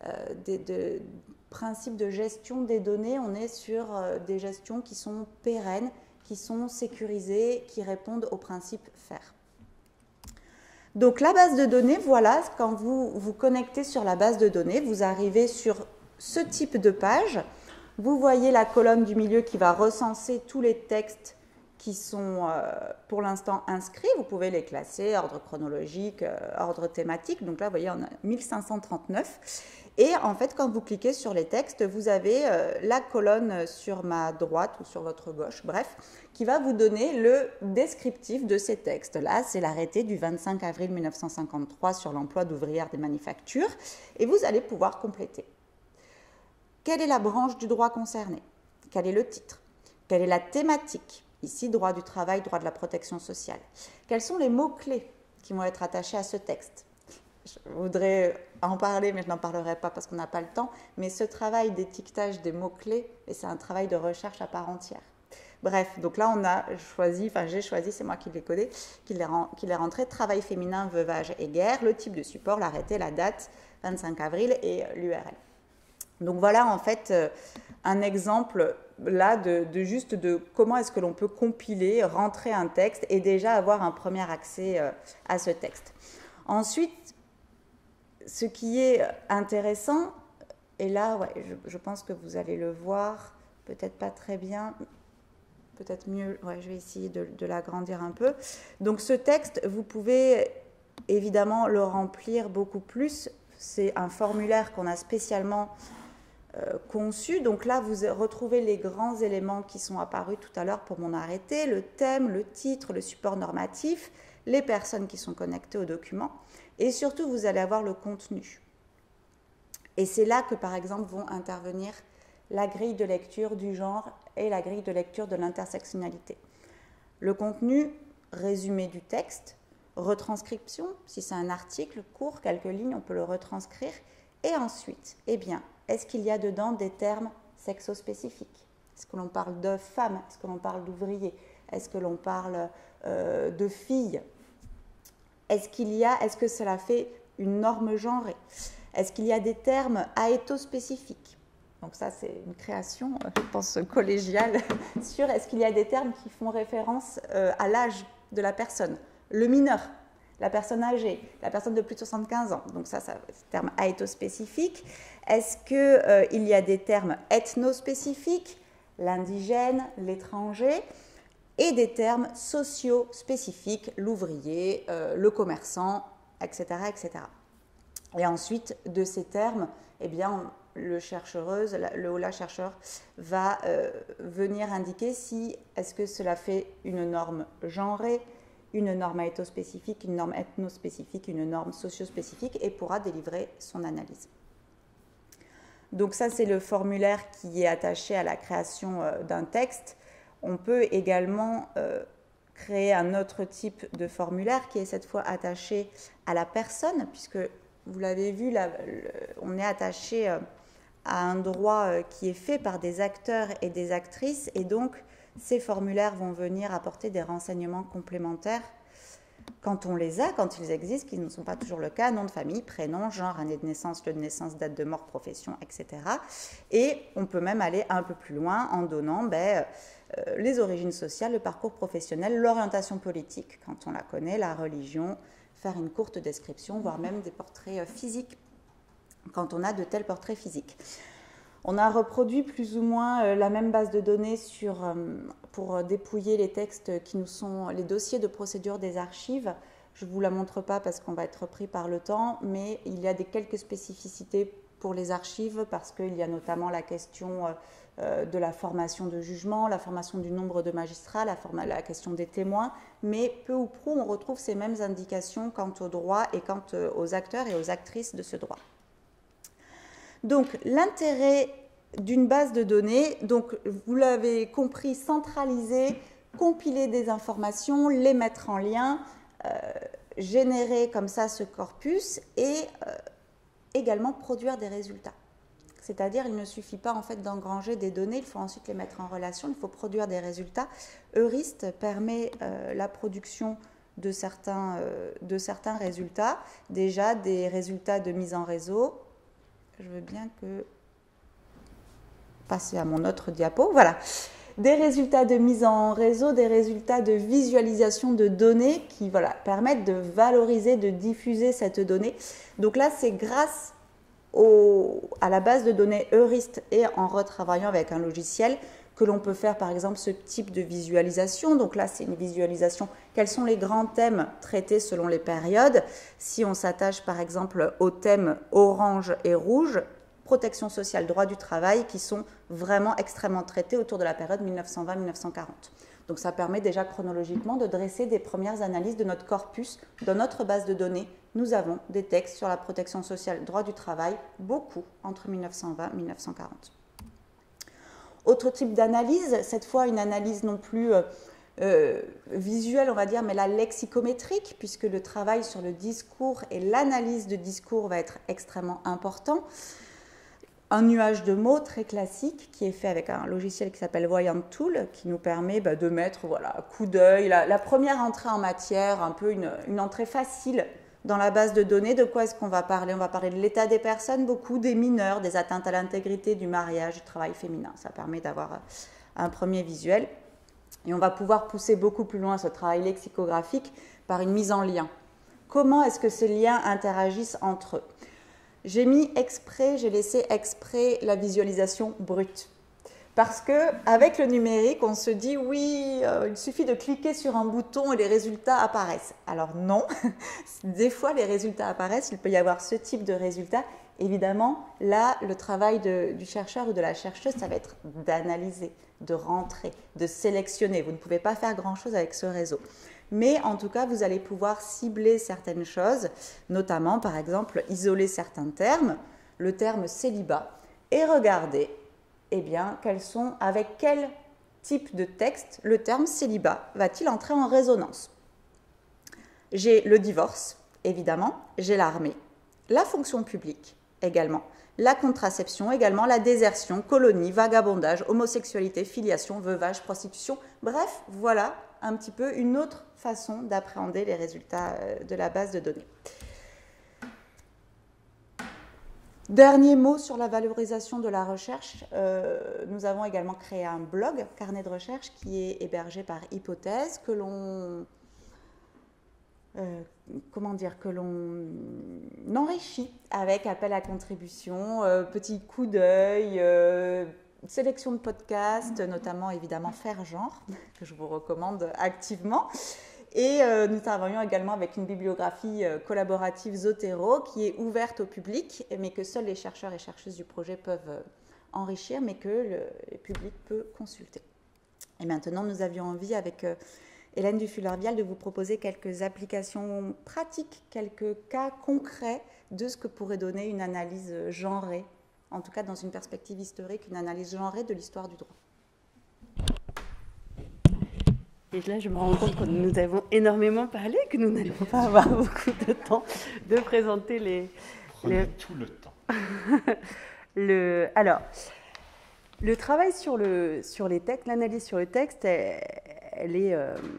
principe de gestion des données, on est sur des gestions qui sont pérennes, qui sont sécurisées, qui répondent au principe FAIR. Donc la base de données, voilà, quand vous vous connectez sur la base de données, vous arrivez sur ce type de page. Vous voyez la colonne du milieu qui va recenser tous les textes qui sont pour l'instant inscrits. Vous pouvez les classer, ordre chronologique, ordre thématique. Donc là, vous voyez, on a 1539. Et en fait, quand vous cliquez sur les textes, vous avez la colonne sur ma droite ou sur votre gauche, bref, qui va vous donner le descriptif de ces textes. Là, c'est l'arrêté du 25 avril 1953 sur l'emploi d'ouvrières des manufactures. Et vous allez pouvoir compléter. quelle est la branche du droit concernée? Quel est le titre? Quelle est la thématique? Ici, droit du travail, droit de la protection sociale. Quels sont les mots-clés qui vont être attachés à ce texte? Je voudrais en parler, mais je n'en parlerai pas parce qu'on n'a pas le temps. Mais ce travail d'étiquetage des mots-clés, c'est un travail de recherche à part entière. Bref, donc là, on a choisi, enfin j'ai choisi, c'est moi qui l'ai codé, qui l'ai rentré, travail féminin, veuvage et guerre, le type de support, l'arrêté, la date, 25 avril et l'URL. Donc voilà en fait un exemple là de comment est-ce que l'on peut compiler, rentrer un texte et déjà avoir un premier accès à ce texte. Ensuite, ce qui est intéressant, et là ouais, je pense que vous allez le voir, peut-être pas très bien, peut-être mieux, ouais, je vais essayer de l'agrandir un peu. Donc ce texte, vous pouvez évidemment le remplir beaucoup plus, c'est un formulaire qu'on a spécialement conçu. Donc là, vous retrouvez les grands éléments qui sont apparus tout à l'heure pour mon arrêté, le thème, le titre, le support normatif, les personnes qui sont connectées au document, et surtout, vous allez avoir le contenu. Et c'est là que, par exemple, vont intervenir la grille de lecture du genre et la grille de lecture de l'intersectionnalité. Le contenu, résumé du texte, retranscription, si c'est un article court, quelques lignes, on peut le retranscrire, et ensuite, eh bien, est-ce qu'il y a dedans des termes sexospécifiques? Est-ce que l'on parle de femmes? Est-ce que l'on parle d'ouvriers? Est-ce que l'on parle de filles? Est-ce que cela fait une norme genrée? Est-ce qu'il y a des termes aétospécifiques? Donc ça, c'est une création, je pense, collégiale sur est-ce qu'il y a des termes qui font référence à l'âge de la personne? Le mineur, la personne âgée, la personne de plus de 75 ans. Donc ça c'est le terme aétospécifique. Est-ce qu'il y a des termes ethnospécifiques, l'indigène, l'étranger, et des termes socio-spécifiques, l'ouvrier, le commerçant, etc., etc. Et ensuite, de ces termes, eh bien, le chercheuse, le ou la chercheur va venir indiquer si est-ce que cela fait une norme genrée, une norme aétospécifique, une norme ethnospécifique, une norme socio-spécifique et pourra délivrer son analyse. Donc ça, c'est le formulaire qui est attaché à la création d'un texte. On peut également créer un autre type de formulaire qui est cette fois attaché à la personne, puisque vous l'avez vu, là, on est attaché à un droit qui est fait par des acteurs et des actrices, et donc ces formulaires vont venir apporter des renseignements complémentaires quand on les a, quand ils existent, qui ne sont pas toujours le cas, nom de famille, prénom, genre, année de naissance, lieu de naissance, date de mort, profession, etc. Et on peut même aller un peu plus loin en donnant les origines sociales, le parcours professionnel, l'orientation politique, quand on la connaît, la religion, faire une courte description, voire même des portraits physiques, quand on a de tels portraits physiques. On a reproduit plus ou moins la même base de données pour dépouiller les textes qui nous sont les dossiers de procédure des archives. Je ne vous la montre pas parce qu'on va être pris par le temps, mais il y a quelques spécificités pour les archives parce qu'il y a notamment la question de la formation de jugement, la formation du nombre de magistrats, la question des témoins, mais peu ou prou on retrouve ces mêmes indications quant au droit et quant aux acteurs et aux actrices de ce droit. Donc l'intérêt d'une base de données, donc vous l'avez compris, centraliser, compiler des informations, les mettre en lien, générer comme ça ce corpus et également produire des résultats. C'est-à-dire il ne suffit pas en fait d'engranger des données, il faut ensuite les mettre en relation, il faut produire des résultats. Eurist permet la production de certains résultats, déjà des résultats de mise en réseau. Je veux bien passer à mon autre diapo. Voilà. Des résultats de mise en réseau, des résultats de visualisation de données qui permettent de valoriser, de diffuser cette donnée. Donc là, c'est grâce à la base de données Eurist et en retravaillant avec un logiciel que l'on peut faire par exemple ce type de visualisation. Donc là, c'est une visualisation. Quels sont les grands thèmes traités selon les périodes? Si on s'attache par exemple aux thèmes orange et rouge, protection sociale, droit du travail, qui sont vraiment extrêmement traités autour de la période 1920-1940. Donc ça permet déjà chronologiquement de dresser des premières analyses de notre corpus. Dans notre base de données, nous avons des textes sur la protection sociale, droit du travail, beaucoup entre 1920 et 1940. Autre type d'analyse, cette fois une analyse non plus visuelle, on va dire, mais la lexicométrique, puisque le travail sur le discours et l'analyse de discours va être extrêmement important. Un nuage de mots très classique qui est fait avec un logiciel qui s'appelle Voyant Tool, qui nous permet de mettre un coup d'œil, la première entrée en matière, un peu une entrée facile dans la base de données. De quoi est-ce qu'on va parler? On va parler de l'état des personnes, beaucoup des mineurs, des atteintes à l'intégrité, du mariage, du travail féminin. Ça permet d'avoir un premier visuel. Et on va pouvoir pousser beaucoup plus loin ce travail lexicographique par une mise en lien. Comment est-ce que ces liens interagissent entre eux? J'ai laissé exprès la visualisation brute. Parce qu'avec le numérique, on se dit, oui, il suffit de cliquer sur un bouton et les résultats apparaissent. Alors non, des fois les résultats apparaissent, il peut y avoir ce type de résultats. Évidemment, là, le travail du chercheur ou de la chercheuse, ça va être d'analyser, de rentrer, de sélectionner. Vous ne pouvez pas faire grand-chose avec ce réseau. Mais en tout cas, vous allez pouvoir cibler certaines choses, notamment, par exemple, isoler certains termes, le terme célibat, et regarder, avec quel type de texte le terme célibat va-t-il entrer en résonance. J'ai le divorce, évidemment, j'ai l'armée, la fonction publique également, la contraception également, la désertion, colonie, vagabondage, homosexualité, filiation, veuvage, prostitution. Bref, voilà un petit peu une autre façon d'appréhender les résultats de la base de données. Dernier mot sur la valorisation de la recherche. Nous avons également créé un blog, Carnet de recherche, qui est hébergé par Hypothèse, que l'on enrichit avec appel à contribution, petit coup d'œil, sélection de podcasts, notamment évidemment Faire Genre, que je vous recommande activement. Et nous travaillons également avec une bibliographie collaborative Zotero qui est ouverte au public, mais que seuls les chercheurs et chercheuses du projet peuvent enrichir, mais que le public peut consulter. Et maintenant, nous avions envie avec Hélène Dufuller-Vial de vous proposer quelques applications pratiques, quelques cas concrets de ce que pourrait donner une analyse genrée, en tout cas dans une perspective historique, une analyse genrée de l'histoire du droit. Et là, je me rends compte que nous avons énormément parlé, que nous n'allons pas avoir beaucoup de temps de présenter les... Prenez tout le temps. Alors, le travail sur les textes, l'analyse sur le texte, elle est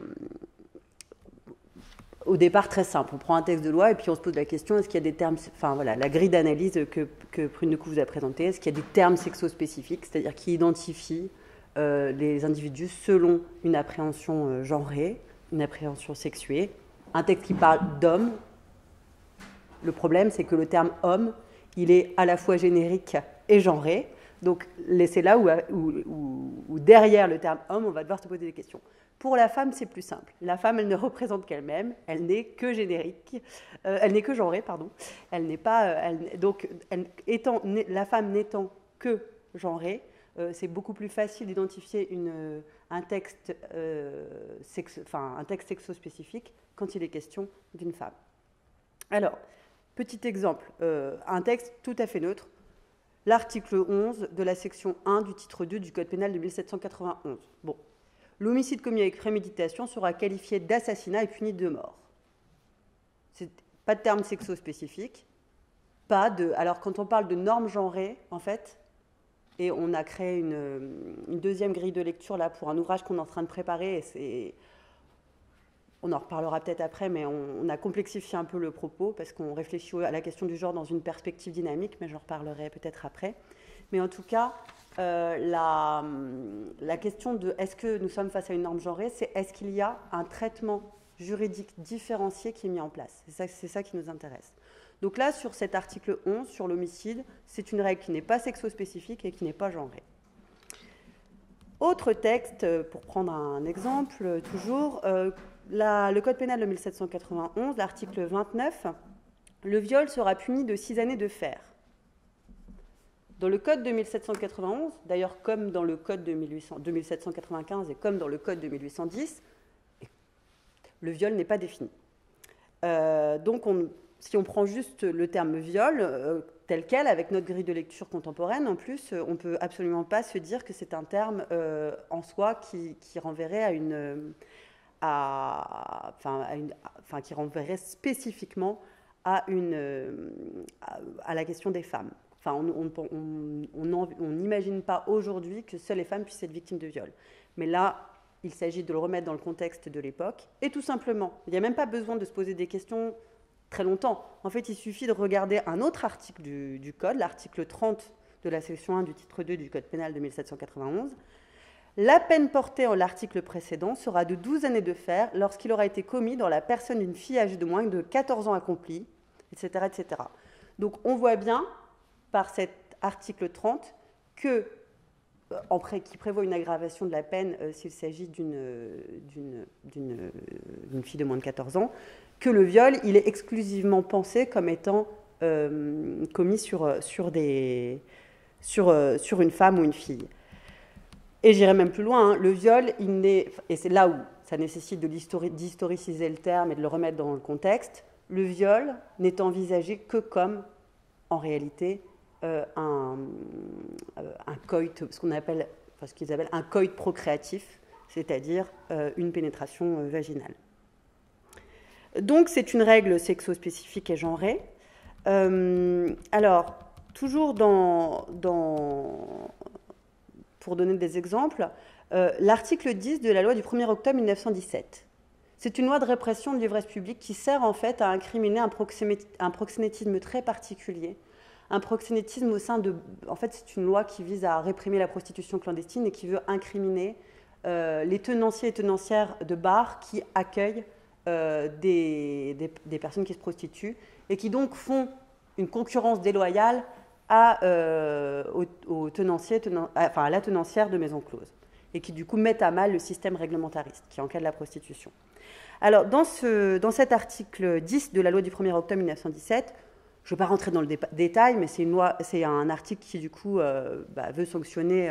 au départ très simple. On prend un texte de loi et puis on se pose la question, est-ce qu'il y a des termes... Enfin voilà, la grille d'analyse que Prune de Coup vous a présentée, est-ce qu'il y a des termes sexospécifiques, c'est-à-dire qui identifient les individus selon une appréhension genrée, une appréhension sexuée. Un texte qui parle d'homme, le problème c'est que le terme homme, il est à la fois générique et genré. Donc c'est là où derrière le terme homme, on va devoir se poser des questions. Pour la femme, c'est plus simple. La femme, elle ne représente qu'elle-même, elle n'est que générique, elle n'est que genrée, pardon. Elle n'est pas, la femme n'étant que genrée, c'est beaucoup plus facile d'identifier un texte sexospécifique quand il est question d'une femme. Alors, petit exemple, un texte tout à fait neutre, l'article 11 de la section 1 du titre 2 du Code pénal de 1791. Bon, l'homicide commis avec préméditation sera qualifié d'assassinat et puni de mort. Pas de terme sexospécifique, alors quand on parle de normes genrées, en fait, et on a créé une deuxième grille de lecture là pour un ouvrage qu'on est en train de préparer. On en reparlera peut-être après, mais on a complexifié un peu le propos parce qu'on réfléchit à la question du genre dans une perspective dynamique, mais j'en reparlerai peut-être après. Mais en tout cas, la question de est-ce que nous sommes face à une norme genrée, c'est est-ce qu'il y a un traitement juridique différencié qui est mis en place. C'est ça qui nous intéresse. Donc là, sur cet article 11, sur l'homicide, c'est une règle qui n'est pas sexospécifique et qui n'est pas genrée. Autre texte, pour prendre un exemple, toujours, le Code pénal de 1791, l'article 29, le viol sera puni de 6 années de fer. Dans le Code de 1791, d'ailleurs comme dans le Code de 1795 et comme dans le Code de 1810, le viol n'est pas défini. Donc si on prend juste le terme viol tel quel, avec notre grille de lecture contemporaine, en plus, on ne peut absolument pas se dire que c'est un terme en soi qui renverrait qui renverrait spécifiquement à la question des femmes. Enfin, on n'imagine pas aujourd'hui que seules les femmes puissent être victimes de viol. Mais là, il s'agit de le remettre dans le contexte de l'époque. Et tout simplement, il n'y a même pas besoin de se poser des questions très longtemps. En fait, il suffit de regarder un autre article du Code, l'article 30 de la section 1 du titre 2 du Code pénal de 1791. La peine portée en l'article précédent sera de 12 années de fer lorsqu'il aura été commis dans la personne d'une fille âgée de moins de 14 ans accomplie, etc., etc. Donc, on voit bien, par cet article 30, qui prévoit une aggravation de la peine s'il s'agit d'une fille de moins de 14 ans, que le viol, il est exclusivement pensé comme étant commis sur une femme ou une fille. Et j'irai même plus loin, hein, le viol, et c'est là où ça nécessite d'historiciser le terme et de le remettre dans le contexte, le viol n'est envisagé que comme, en réalité, un coït, ce qu'ils appellent un coït procréatif, c'est-à-dire une pénétration vaginale. Donc, c'est une règle sexo-spécifique et genrée. Alors, toujours pour donner des exemples, l'article 10 de la loi du 1er octobre 1917. C'est une loi de répression de l'ivresse publique qui sert en fait à incriminer un proxénétisme très particulier. Un proxénétisme au sein de... En fait, c'est une loi qui vise à réprimer la prostitution clandestine et qui veut incriminer les tenanciers et tenancières de bars qui accueillent des personnes qui se prostituent et qui donc font une concurrence déloyale à la tenancière de maison close et qui du coup mettent à mal le système réglementariste qui encadre la prostitution. Alors dans cet article 10 de la loi du 1er octobre 1917, je ne vais pas rentrer dans le détail, mais c'est un article qui du coup veut sanctionner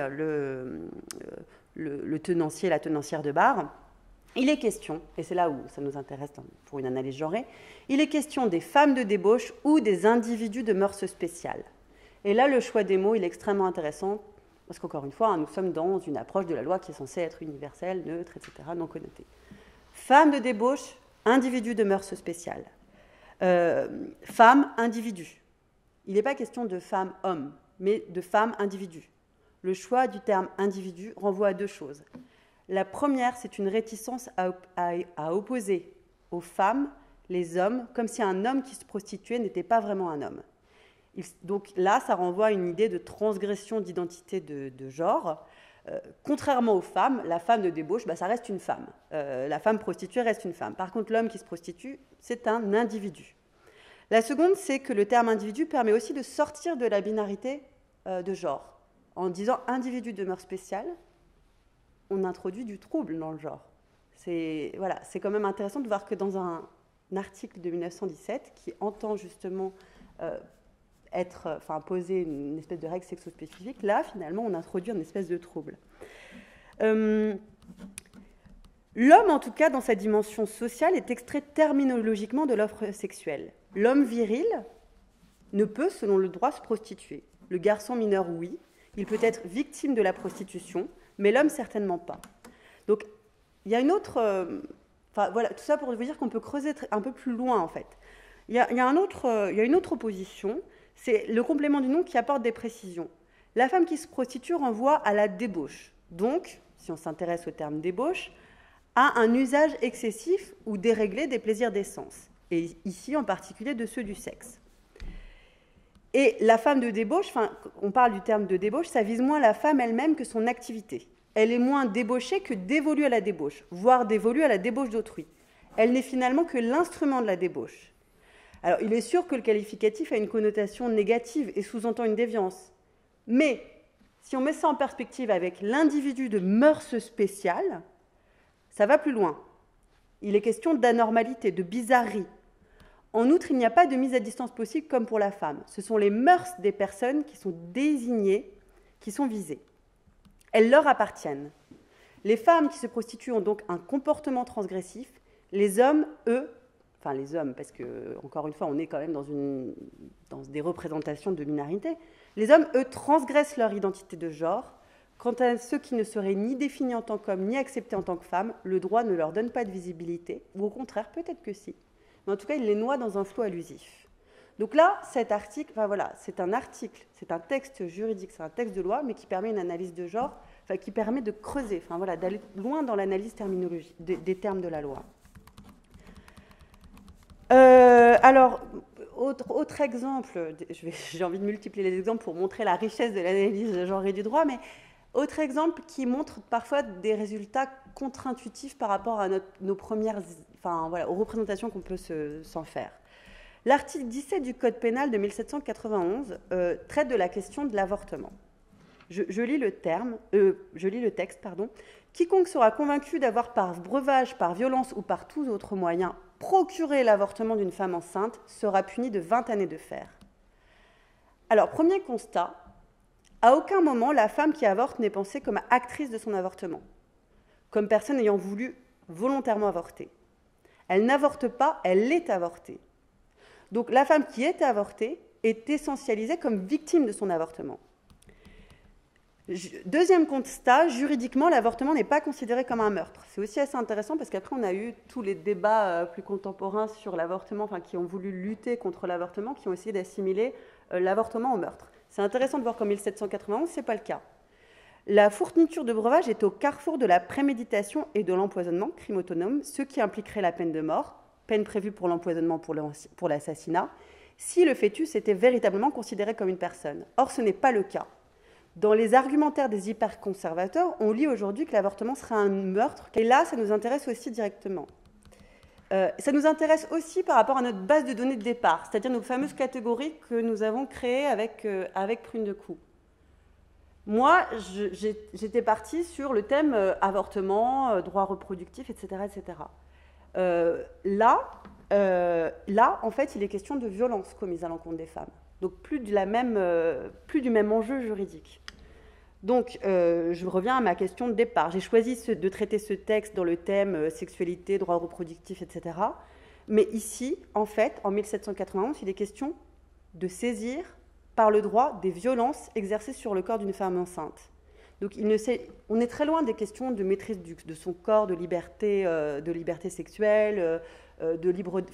le tenancier et la tenancière de bar. Il est question, et c'est là où ça nous intéresse pour une analyse genrée, il est question des femmes de débauche ou des individus de mœurs spéciales. Et là, le choix des mots, il est extrêmement intéressant, parce qu'encore une fois, nous sommes dans une approche de la loi qui est censée être universelle, neutre, etc., non connotée. Femmes de débauche, individus de mœurs spéciales. Femmes, individus. Il n'est pas question de femmes-hommes, mais de femmes-individus. Le choix du terme individu renvoie à deux choses. La première, c'est une réticence à opposer aux femmes les hommes, comme si un homme qui se prostituait n'était pas vraiment un homme. Donc là, ça renvoie à une idée de transgression d'identité de genre. Contrairement aux femmes, la femme de débauche, ça reste une femme. La femme prostituée reste une femme. Par contre, l'homme qui se prostitue, c'est un individu. La seconde, c'est que le terme individu permet aussi de sortir de la binarité de genre. En disant individu de mœurs spéciales, on introduit du trouble dans le genre. C'est quand même intéressant de voir que dans un article de 1917 qui entend justement poser une espèce de règle sexo-spécifique, là, finalement, on introduit une espèce de trouble. L'homme, en tout cas, dans sa dimension sociale, est extrait terminologiquement de l'offre sexuelle. L'homme viril ne peut, selon le droit, se prostituer. Le garçon mineur, oui. Il peut être victime de la prostitution, mais l'homme, certainement pas. Donc, il y a une autre... tout ça pour vous dire qu'on peut creuser un peu plus loin, en fait. Il y a une autre opposition, c'est le complément du nom qui apporte des précisions. La femme qui se prostitue renvoie à la débauche. Donc, si on s'intéresse au terme débauche, à un usage excessif ou déréglé des plaisirs des sens. Et ici, en particulier, de ceux du sexe. Et la femme de débauche, on parle du terme de débauche, ça vise moins la femme elle-même que son activité. Elle est moins débauchée que dévolue à la débauche, voire dévolue à la débauche d'autrui. Elle n'est finalement que l'instrument de la débauche. Alors, il est sûr que le qualificatif a une connotation négative et sous-entend une déviance. Mais, si on met ça en perspective avec l'individu de mœurs spéciales, ça va plus loin. Il est question d'anormalité, de bizarrerie. En outre, il n'y a pas de mise à distance possible comme pour la femme. Ce sont les mœurs des personnes qui sont désignées, qui sont visées. Elles leur appartiennent. Les femmes qui se prostituent ont donc un comportement transgressif. Les hommes, eux, enfin les hommes, parce que, encore une fois, on est quand même dans des représentations de minorité, les hommes, eux, transgressent leur identité de genre. Quant à ceux qui ne seraient ni définis en tant qu'hommes, ni acceptés en tant que femmes, le droit ne leur donne pas de visibilité, ou au contraire, peut-être que si. Mais en tout cas, il les noie dans un flou allusif. Donc là, cet article, enfin voilà, c'est un article, c'est un texte juridique, c'est un texte de loi, mais qui permet une analyse de genre, enfin qui permet de creuser, enfin voilà, d'aller loin dans l'analyse terminologique des termes de la loi. Alors, autre exemple, j'ai envie de multiplier les exemples pour montrer la richesse de l'analyse de genre et du droit, mais autre exemple qui montre parfois des résultats contre-intuitifs par rapport à nos premières, enfin voilà, aux représentations qu'on peut s'en faire. L'article 17 du Code pénal de 1791 traite de la question de l'avortement. Je lis le texte. Quiconque sera convaincu d'avoir par breuvage, par violence ou par tout autre moyen procuré l'avortement d'une femme enceinte sera puni de 20 années de fer. Alors, premier constat, à aucun moment la femme qui avorte n'est pensée comme actrice de son avortement, comme personne ayant voulu volontairement avorter. Elle n'avorte pas, elle est avortée. Donc la femme qui est avortée est essentialisée comme victime de son avortement. Deuxième constat, juridiquement, l'avortement n'est pas considéré comme un meurtre. C'est aussi assez intéressant parce qu'après, on a eu tous les débats plus contemporains sur l'avortement, enfin, qui ont voulu lutter contre l'avortement, qui ont essayé d'assimiler l'avortement au meurtre. C'est intéressant de voir qu'en 1791, ce n'est pas le cas. La fourniture de breuvage est au carrefour de la préméditation et de l'empoisonnement, crime autonome, ce qui impliquerait la peine de mort, peine prévue pour l'empoisonnement pour l'assassinat, si le fœtus était véritablement considéré comme une personne. Or, ce n'est pas le cas. Dans les argumentaires des hyperconservateurs, on lit aujourd'hui que l'avortement serait un meurtre. Et là, ça nous intéresse aussi directement. Ça nous intéresse aussi par rapport à notre base de données de départ, c'est-à-dire nos fameuses catégories que nous avons créées avec Prune de Coup. Moi, j'étais partie sur le thème avortement, droit reproductif, etc. etc. Là, en fait, il est question de violence commise à l'encontre des femmes. Donc, plus du même enjeu juridique. Donc, je reviens à ma question de départ. J'ai choisi de traiter ce texte dans le thème sexualité, droit reproductif, etc. Mais ici, en fait, en 1791, il est question de saisir par le droit des violences exercées sur le corps d'une femme enceinte. Donc, on est très loin des questions de maîtrise de son corps, de liberté sexuelle, de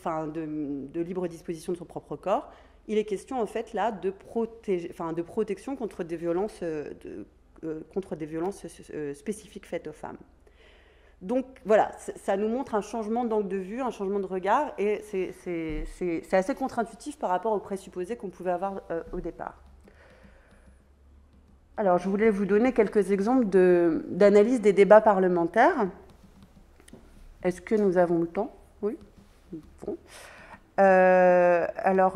libre disposition de son propre corps. Il est question, en fait, là, de protection contre des violences, spécifiques faites aux femmes. Donc, voilà, ça nous montre un changement d'angle de vue, un changement de regard, et c'est assez contre-intuitif par rapport aux présupposés qu'on pouvait avoir au départ. Alors, je voulais vous donner quelques exemples d'analyse des débats parlementaires. Est-ce que nous avons le temps? Oui. Bon. Alors,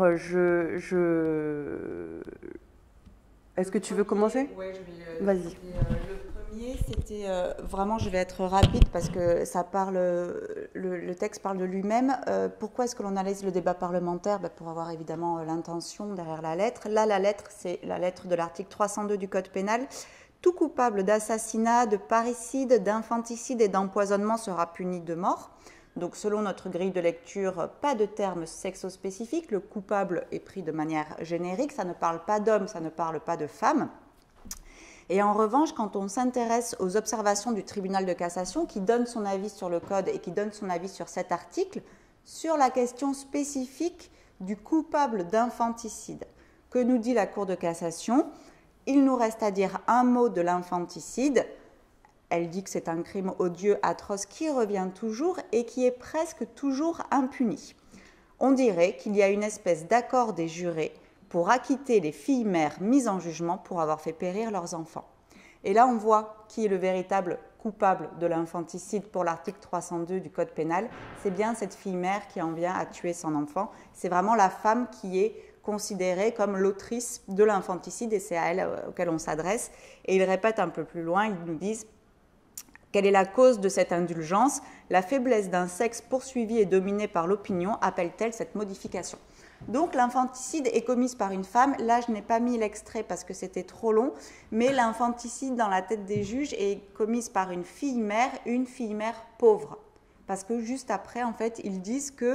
est-ce que tu veux commencer? Oui, je vais. Vas-y. Le premier, c'était vraiment, je vais être rapide parce que ça parle, le texte parle de lui-même. Pourquoi est-ce que l'on analyse le débat parlementaire? Pour avoir évidemment l'intention derrière la lettre. Là, la lettre, c'est la lettre de l'article 302 du Code pénal. Tout coupable d'assassinat, de parricide, d'infanticide et d'empoisonnement sera puni de mort. Donc, selon notre grille de lecture, pas de terme sexospécifique. Le coupable est pris de manière générique. Ça ne parle pas d'homme, ça ne parle pas de femme. Et en revanche, quand on s'intéresse aux observations du tribunal de cassation, qui donne son avis sur le code et qui donne son avis sur cet article, sur la question spécifique du coupable d'infanticide, que nous dit la Cour de cassation? Il nous reste à dire un mot de l'infanticide. Elle dit que c'est un crime odieux, atroce, qui revient toujours et qui est presque toujours impuni. On dirait qu'il y a une espèce d'accord des jurés pour acquitter les filles mères mises en jugement pour avoir fait périr leurs enfants. Et là, on voit qui est le véritable coupable de l'infanticide pour l'article 302 du Code pénal. C'est bien cette fille mère qui en vient à tuer son enfant. C'est vraiment la femme qui est considérée comme l'autrice de l'infanticide et c'est à elle auquel on s'adresse. Et ils répètent un peu plus loin, ils nous disent: quelle est la cause de cette indulgence? La faiblesse d'un sexe poursuivi et dominé par l'opinion appelle-t-elle cette modification? Donc l'infanticide est commise par une femme. Là, je n'ai pas mis l'extrait parce que c'était trop long, mais l'infanticide dans la tête des juges est commise par une fille mère pauvre. Parce que juste après, en fait, ils disent qu'il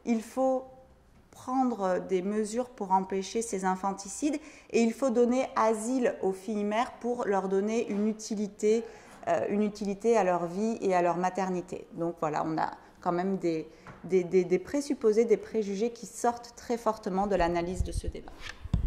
il faut prendre des mesures pour empêcher ces infanticides et il faut donner asile aux filles mères pour leur donner une utilité à leur vie et à leur maternité. Donc voilà, on a quand même des présupposés, des préjugés qui sortent très fortement de l'analyse de ce débat.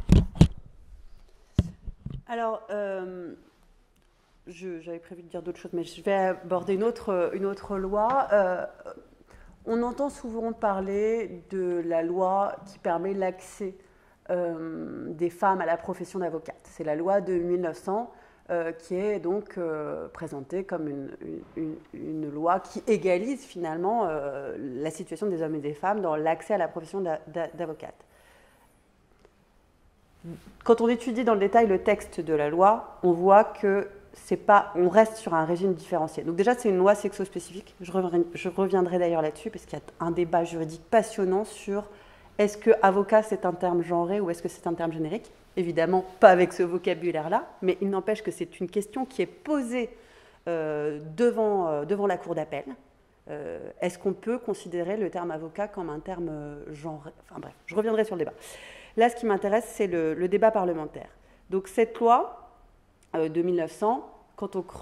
Alors, j'avais prévu de dire d'autres choses, mais je vais aborder une autre loi. On entend souvent parler de la loi qui permet l'accès des femmes à la profession d'avocate. C'est la loi de 1900 qui est donc présentée comme une loi qui égalise finalement la situation des hommes et des femmes dans l'accès à la profession d'avocate. Quand on étudie dans le détail le texte de la loi, on voit que on reste sur un régime différencié. Donc déjà, c'est une loi sexo-spécifique. Je reviendrai d'ailleurs là-dessus, parce qu'il y a un débat juridique passionnant sur est-ce que avocat, c'est un terme genré ou est-ce que c'est un terme générique. Évidemment, pas avec ce vocabulaire-là, mais il n'empêche que c'est une question qui est posée devant la cour d'appel. Est-ce qu'on peut considérer le terme avocat comme un terme genré? Enfin bref, je reviendrai sur le débat. Là, ce qui m'intéresse, c'est le débat parlementaire. Donc cette loi de 1900, quand on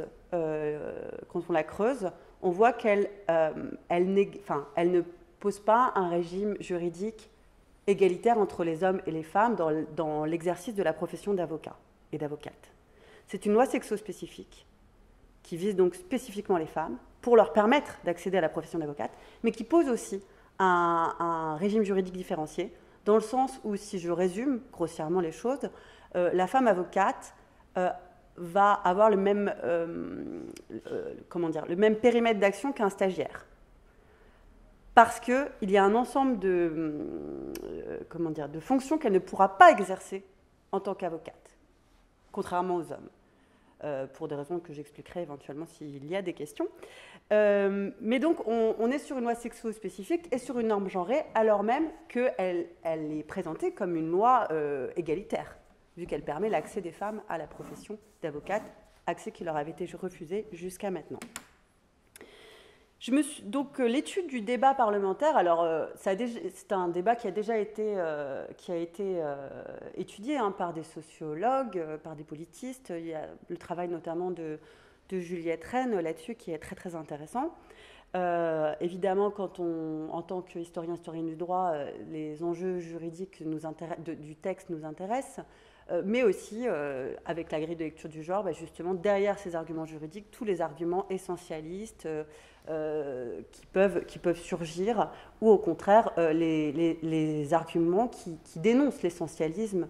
la creuse, on voit qu'elle ne pose pas un régime juridique égalitaire entre les hommes et les femmes dans l'exercice de la profession d'avocat et d'avocate. C'est une loi sexo-spécifique qui vise donc spécifiquement les femmes pour leur permettre d'accéder à la profession d'avocate, mais qui pose aussi un régime juridique différencié, dans le sens où, si je résume grossièrement les choses, la femme avocate va avoir le même périmètre d'action qu'un stagiaire. Parce qu'il y a un ensemble de fonctions qu'elle ne pourra pas exercer en tant qu'avocate, contrairement aux hommes, pour des raisons que j'expliquerai éventuellement s'il y a des questions. Mais donc, on est sur une loi sexo-spécifique et sur une norme genrée, alors même qu'elle est présentée comme une loi égalitaire, vu qu'elle permet l'accès des femmes à la profession d'avocate, accès qui leur avait été refusé jusqu'à maintenant. Donc l'étude du débat parlementaire, alors c'est un débat qui a déjà été étudié par des sociologues, par des politistes. Il y a le travail notamment de Juliette Rennes là-dessus qui est très très intéressant. Évidemment, en tant qu'historienne du droit, les enjeux juridiques du texte nous intéressent, mais aussi, avec la grille de lecture du genre, justement, derrière ces arguments juridiques, tous les arguments essentialistes qui peuvent surgir, ou au contraire, les arguments qui dénoncent l'essentialisme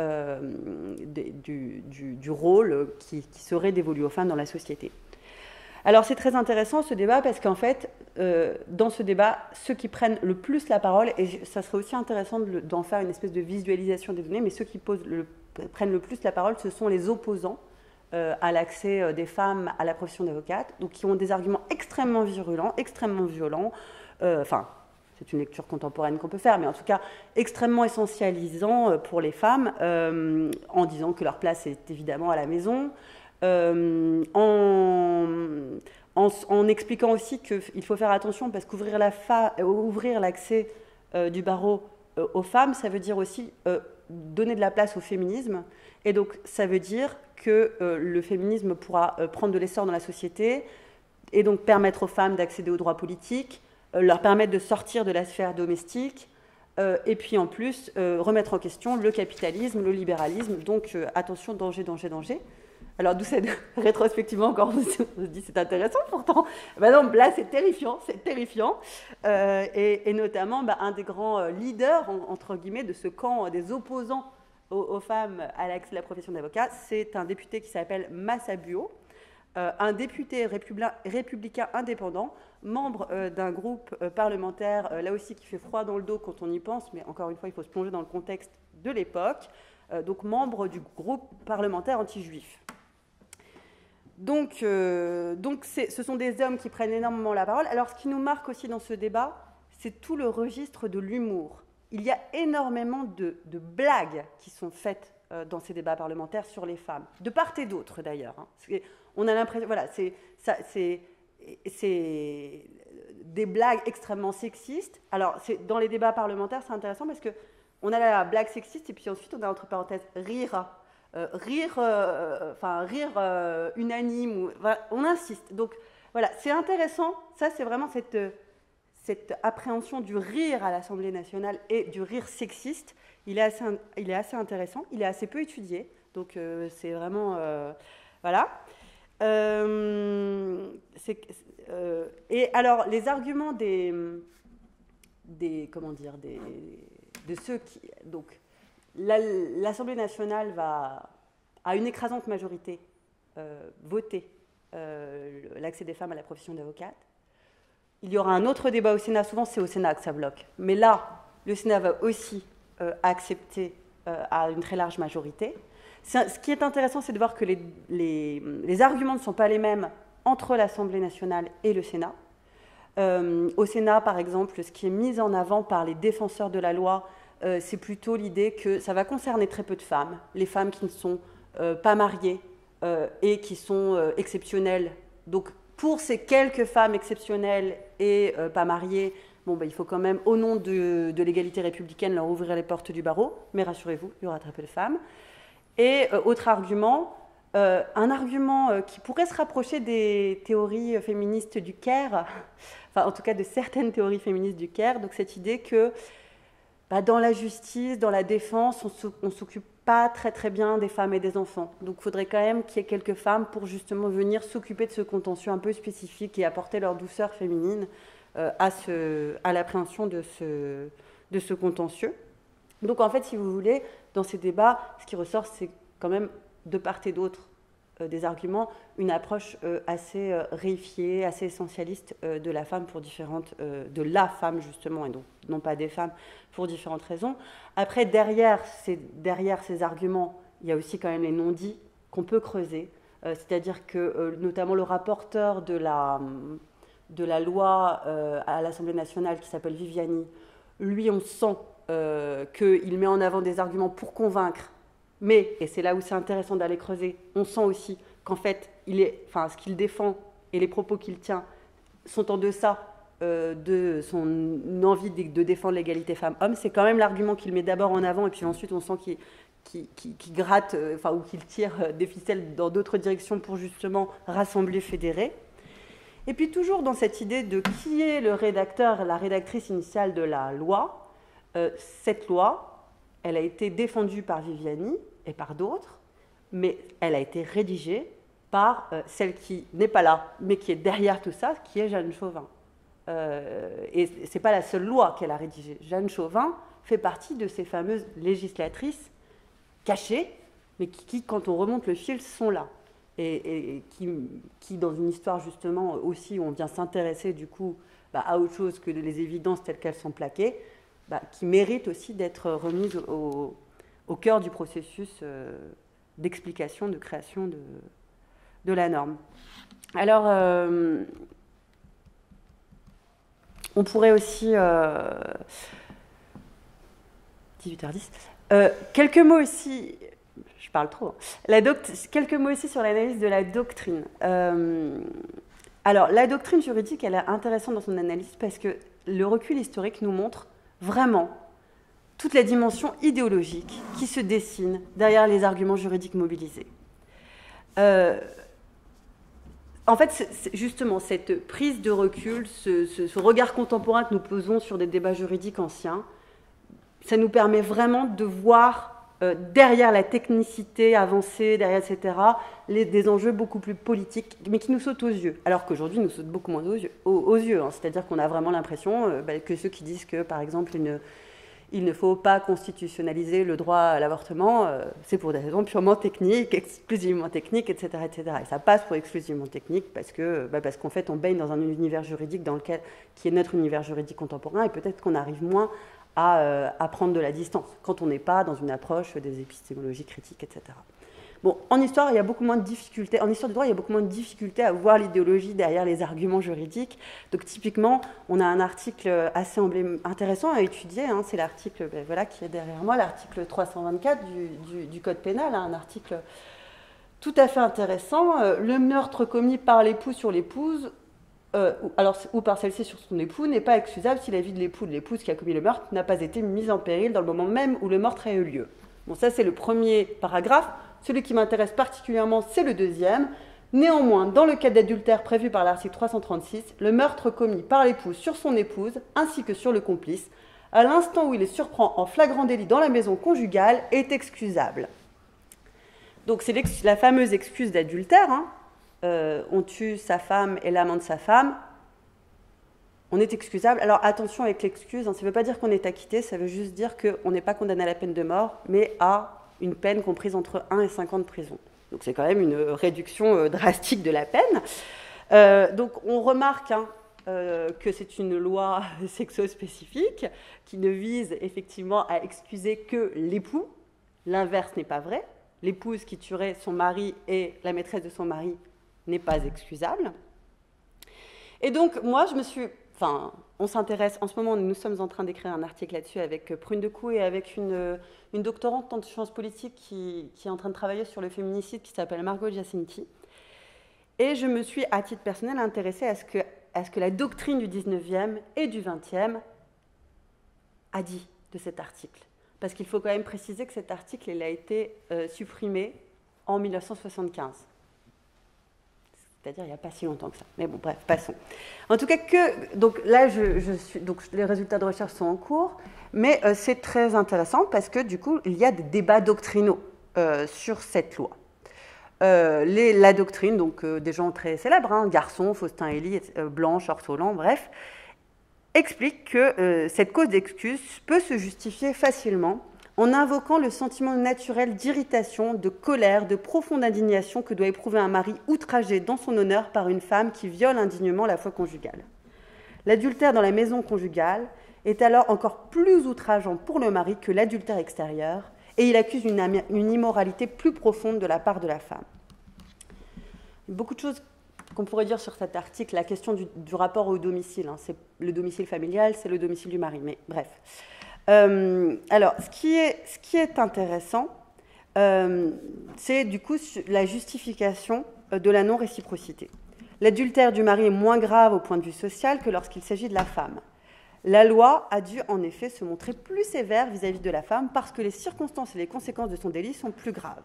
du rôle qui serait dévolu aux femmes dans la société. Alors c'est très intéressant ce débat parce qu'en fait, dans ce débat, ceux qui prennent le plus la parole, et ça serait aussi intéressant d'en faire une espèce de visualisation des données, mais ceux qui prennent le plus la parole, ce sont les opposants à l'accès des femmes à la profession d'avocate, donc qui ont des arguments extrêmement virulents, extrêmement violents, c'est une lecture contemporaine qu'on peut faire, mais en tout cas extrêmement essentialisant pour les femmes, en disant que leur place est évidemment à la maison, en expliquant aussi qu'il faut faire attention parce qu'ouvrir l'accès du barreau aux femmes, ça veut dire aussi donner de la place au féminisme, et donc ça veut dire que le féminisme pourra prendre de l'essor dans la société et donc permettre aux femmes d'accéder aux droits politiques, leur permettre de sortir de la sphère domestique, et puis en plus remettre en question le capitalisme, le libéralisme, donc attention, danger, danger, danger. Alors d'où c'est rétrospectivement encore, on se dit c'est intéressant pourtant. Ben non, là c'est terrifiant, et notamment un des grands leaders entre guillemets de ce camp des opposants aux femmes à l'accès à la profession d'avocat, c'est un député qui s'appelle Massa Buot, un député républicain indépendant, membre d'un groupe parlementaire, là aussi qui fait froid dans le dos quand on y pense, mais encore une fois il faut se plonger dans le contexte de l'époque, donc membre du groupe parlementaire anti-juif. Donc ce sont des hommes qui prennent énormément la parole. Alors, ce qui nous marque aussi dans ce débat, c'est tout le registre de l'humour. Il y a énormément de blagues qui sont faites dans ces débats parlementaires sur les femmes, de part et d'autre d'ailleurs. On a l'impression, voilà, c'est des blagues extrêmement sexistes. Alors, dans les débats parlementaires, c'est intéressant parce qu'on a la blague sexiste et puis ensuite on a entre parenthèses rire. Rire unanime, voilà, on insiste. Donc voilà, c'est intéressant. Ça, c'est vraiment cette appréhension du rire à l'Assemblée nationale et du rire sexiste. Il est assez intéressant. Il est assez peu étudié. Donc c'est vraiment voilà. Et alors les arguments de ceux qui donc l'Assemblée nationale à une écrasante majorité, voter l'accès des femmes à la profession d'avocate. Il y aura un autre débat au Sénat, souvent c'est au Sénat que ça bloque. Mais là, le Sénat va aussi accepter à une très large majorité. Ce qui est intéressant, c'est de voir que les arguments ne sont pas les mêmes entre l'Assemblée nationale et le Sénat. Au Sénat, par exemple, ce qui est mis en avant par les défenseurs de la loi, c'est plutôt l'idée que ça va concerner très peu de femmes, les femmes qui ne sont pas mariées et qui sont exceptionnelles. Donc, pour ces quelques femmes exceptionnelles et pas mariées, il faut quand même, au nom de l'égalité républicaine, leur ouvrir les portes du barreau. Mais rassurez-vous, il y aura très peu de femmes. Et autre argument, un argument qui pourrait se rapprocher des théories féministes du Caire, enfin en tout cas de certaines théories féministes du Caire, donc cette idée que dans la justice, dans la défense, on ne s'occupe pas très très bien des femmes et des enfants. Donc il faudrait quand même qu'il y ait quelques femmes pour justement venir s'occuper de ce contentieux un peu spécifique et apporter leur douceur féminine à l'appréhension de ce contentieux. Donc en fait, si vous voulez, dans ces débats, ce qui ressort, c'est quand même de part et d'autre des arguments, une approche assez réifiée, assez essentialiste de la femme de la femme justement, et donc non pas des femmes, pour différentes raisons. Après, derrière ces arguments, il y a aussi quand même les non-dits qu'on peut creuser, c'est-à-dire que notamment le rapporteur de la loi à l'Assemblée nationale qui s'appelle Viviani, lui on sent qu'il met en avant des arguments pour convaincre, mais, et c'est là où c'est intéressant d'aller creuser, on sent aussi qu'en fait, ce qu'il défend et les propos qu'il tient sont en deçà de son envie de défendre l'égalité femmes-hommes. C'est quand même l'argument qu'il met d'abord en avant, et puis ensuite on sent qu'il gratte, ou qu'il tire des ficelles dans d'autres directions pour justement rassembler, fédérer. Et puis toujours dans cette idée de qui est le rédacteur, la rédactrice initiale de la loi, cette loi, elle a été défendue par Viviani et par d'autres, mais elle a été rédigée par celle qui n'est pas là, mais qui est derrière tout ça, qui est Jeanne Chauvin. Et ce n'est pas la seule loi qu'elle a rédigée. Jeanne Chauvin fait partie de ces fameuses législatrices cachées, mais qui, quand on remonte le fil, sont là. Et qui, dans une histoire justement aussi où on vient s'intéresser du coup à autre chose que les évidences telles qu'elles sont plaquées, qui mérite aussi d'être remise au cœur du processus d'explication, de création de la norme. Alors, on pourrait aussi... 18h10. Quelques mots aussi... Je parle trop. Quelques mots aussi sur l'analyse de la doctrine. Alors, la doctrine juridique, elle est intéressante dans son analyse parce que le recul historique nous montre vraiment toute la dimension idéologique qui se dessine derrière les arguments juridiques mobilisés. En fait, c'est justement cette prise de recul, ce regard contemporain que nous posons sur des débats juridiques anciens, ça nous permet vraiment de voir derrière la technicité avancée, derrière etc., des enjeux beaucoup plus politiques, mais qui nous sautent aux yeux, alors qu'aujourd'hui, nous sautent beaucoup moins aux yeux. C'est-à-dire qu'on a vraiment l'impression que ceux qui disent que, par exemple, il ne faut pas constitutionnaliser le droit à l'avortement, c'est pour des raisons purement techniques, exclusivement techniques, etc., etc. Et ça passe pour exclusivement technique parce qu'en fait, on baigne dans un univers juridique qui est notre univers juridique contemporain, et peut-être qu'on arrive moins à prendre de la distance, quand on n'est pas dans une approche des épistémologies critiques, etc. Bon, en histoire, il y a beaucoup moins de difficultés. En histoire du droit, il y a beaucoup moins de difficultés à voir l'idéologie derrière les arguments juridiques. Donc, typiquement, on a un article assez intéressant à étudier. C'est l'article qui est derrière moi, l'article 324 du Code pénal, un article tout à fait intéressant. Le meurtre commis par l'époux sur l'épouse ou par celle-ci sur son époux, n'est pas excusable si la vie de l'époux ou de l'épouse qui a commis le meurtre n'a pas été mise en péril dans le moment même où le meurtre a eu lieu. Bon, ça c'est le premier paragraphe. Celui qui m'intéresse particulièrement, c'est le deuxième. Néanmoins, dans le cas d'adultère prévu par l'article 336, le meurtre commis par l'époux sur son épouse, ainsi que sur le complice, à l'instant où il les surprend en flagrant délit dans la maison conjugale, est excusable. Donc c'est la fameuse excuse d'adultère, hein. On tue sa femme et l'amant de sa femme, on est excusable. Alors attention avec l'excuse, hein, ça ne veut pas dire qu'on est acquitté, ça veut juste dire qu'on n'est pas condamné à la peine de mort, mais à une peine comprise entre 1 et 5 ans de prison. Donc c'est quand même une réduction drastique de la peine. Donc on remarque que c'est une loi sexo-spécifique qui ne vise effectivement à excuser que l'époux. L'inverse n'est pas vrai. L'épouse qui tuerait son mari et la maîtresse de son mari n'est pas excusable. Et donc, moi, on s'intéresse, en ce moment, nous sommes en train d'écrire un article là-dessus avec Prune Decou et avec une doctorante en sciences politiques qui est en train de travailler sur le féminicide qui s'appelle Margot Giacinti. Et je me suis, à titre personnel, intéressée à ce que la doctrine du 19e et du 20e a dit de cet article. Parce qu'il faut quand même préciser que cet article, il a été supprimé en 1975. C'est-à-dire il n'y a pas si longtemps que ça. Mais bon, bref, passons. En tout cas, donc là, donc les résultats de recherche sont en cours, mais c'est très intéressant parce que du coup, il y a des débats doctrinaux sur cette loi. La doctrine, donc des gens très célèbres, hein, Garçon, Faustin-Hélie, Blanche, Ortolan, bref, explique que cette cause d'excuse peut se justifier facilement en invoquant le sentiment naturel d'irritation, de colère, de profonde indignation que doit éprouver un mari outragé dans son honneur par une femme qui viole indignement la foi conjugale. L'adultère dans la maison conjugale est alors encore plus outrageant pour le mari que l'adultère extérieur, et il accuse une immoralité plus profonde de la part de la femme. Beaucoup de choses qu'on pourrait dire sur cet article, la question du rapport au domicile, hein, c'est le domicile familial, c'est le domicile du mari, mais bref. Alors, ce qui est intéressant, c'est du coup la justification de la non-réciprocité. L'adultère du mari est moins grave au point de vue social que lorsqu'il s'agit de la femme. La loi a dû en effet se montrer plus sévère vis-à-vis de la femme parce que les circonstances et les conséquences de son délit sont plus graves.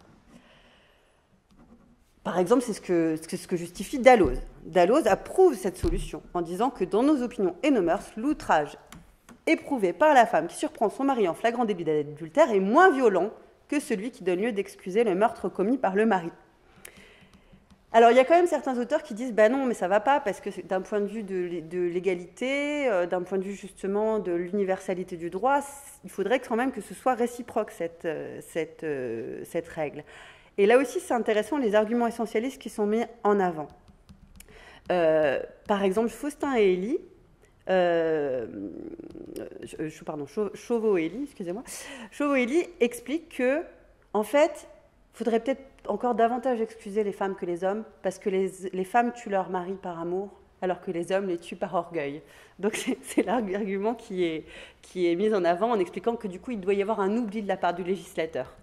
Par exemple, c'est ce que justifie Dalloz. Dalloz approuve cette solution en disant que dans nos opinions et nos mœurs, l'outrage éprouvé par la femme qui surprend son mari en flagrant délit d'adultère est moins violent que celui qui donne lieu d'excuser le meurtre commis par le mari. Alors, il y a quand même certains auteurs qui disent « bah non, mais ça ne va pas, parce que d'un point de vue de l'égalité, d'un point de vue justement de l'universalité du droit, il faudrait quand même que ce soit réciproque, cette règle. » Et là aussi, c'est intéressant, les arguments essentialistes qui sont mis en avant. Par exemple, Faustin-Hélie, Chauveau-Hélie, excusez-moi. Chauveau-Hélie explique que, en fait, il faudrait peut-être encore davantage excuser les femmes que les hommes, parce que les femmes tuent leur mari par amour, alors que les hommes les tuent par orgueil. Donc c'est l'argument qui est mis en avant en expliquant que du coup, il doit y avoir un oubli de la part du législateur.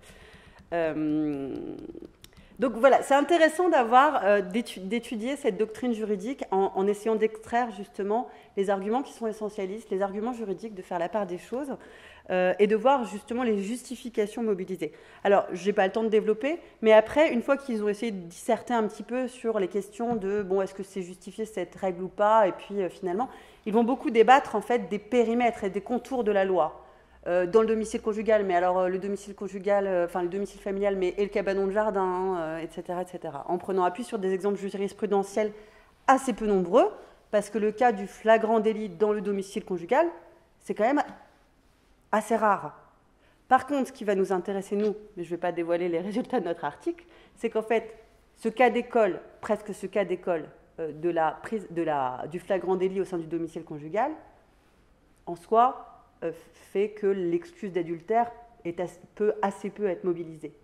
Donc voilà, c'est intéressant d'étudier cette doctrine juridique en essayant d'extraire justement les arguments qui sont essentialistes, les arguments juridiques, de faire la part des choses et de voir justement les justifications mobilisées. Alors, je n'ai pas le temps de développer, mais après, une fois qu'ils ont essayé de disserter un petit peu sur les questions de bon, est-ce que c'est justifié cette règle ou pas, et puis finalement, ils vont beaucoup débattre en fait des périmètres et des contours de la loi. Dans le domicile conjugal, mais alors le domicile conjugal, le domicile familial, mais et le cabanon de jardin, etc., etc. En prenant appui sur des exemples jurisprudentiels assez peu nombreux, parce que le cas du flagrant délit dans le domicile conjugal, c'est quand même assez rare. Par contre, ce qui va nous intéresser, nous, mais je ne vais pas dévoiler les résultats de notre article, c'est qu'en fait, ce cas d'école, presque ce cas d'école du flagrant délit au sein du domicile conjugal, en soi, fait que l'excuse d'adultère peut assez peu être mobilisée.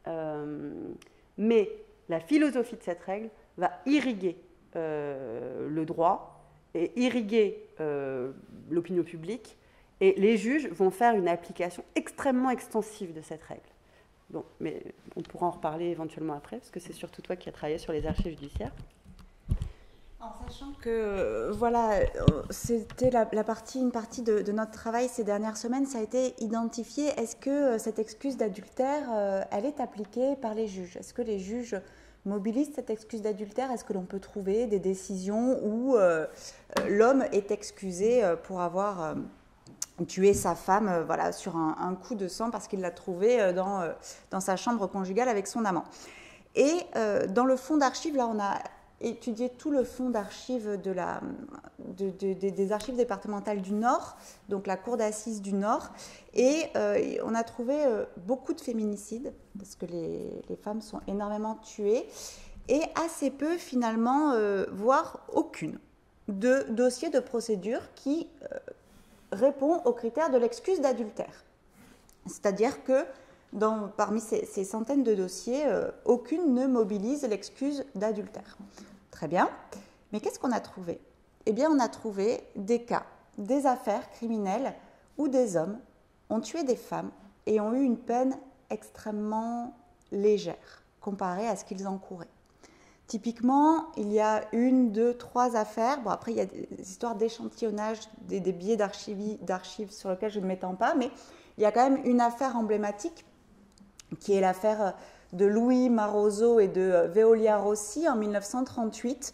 Mais la philosophie de cette règle va irriguer le droit et irriguer l'opinion publique, et les juges vont faire une application extrêmement extensive de cette règle. Bon, mais on pourra en reparler éventuellement après, parce que c'est surtout toi qui as travaillé sur les archives judiciaires. En sachant que, voilà, c'était une partie de notre travail ces dernières semaines, ça a été identifié, est-ce que cette excuse d'adultère, elle est appliquée par les juges? Est-ce que les juges mobilisent cette excuse d'adultère? Est-ce que l'on peut trouver des décisions où l'homme est excusé pour avoir tué sa femme voilà, sur un coup de sang parce qu'il l'a trouvée dans sa chambre conjugale avec son amant? Et dans le fonds d'archives, là, on a étudié tout le fonds d'archives des archives départementales du Nord, donc la cour d'assises du Nord, et on a trouvé beaucoup de féminicides, parce que les femmes sont énormément tuées, et assez peu finalement, voire aucune, de dossiers de procédure qui répond aux critères de l'excuse d'adultère. C'est-à-dire que parmi ces centaines de dossiers, aucune ne mobilise l'excuse d'adultère. Très bien. Mais qu'est-ce qu'on a trouvé? Eh bien, on a trouvé des cas, des affaires criminelles où des hommes ont tué des femmes et ont eu une peine extrêmement légère comparée à ce qu'ils encouraient. Typiquement, il y a 1, 2, 3 affaires. Bon, après, il y a des histoires d'échantillonnage, des biais d'archives sur lesquels je ne m'étends pas, mais il y a quand même une affaire emblématique qui est l'affaire de Louis Maroso et de Veolia Rossi en 1938.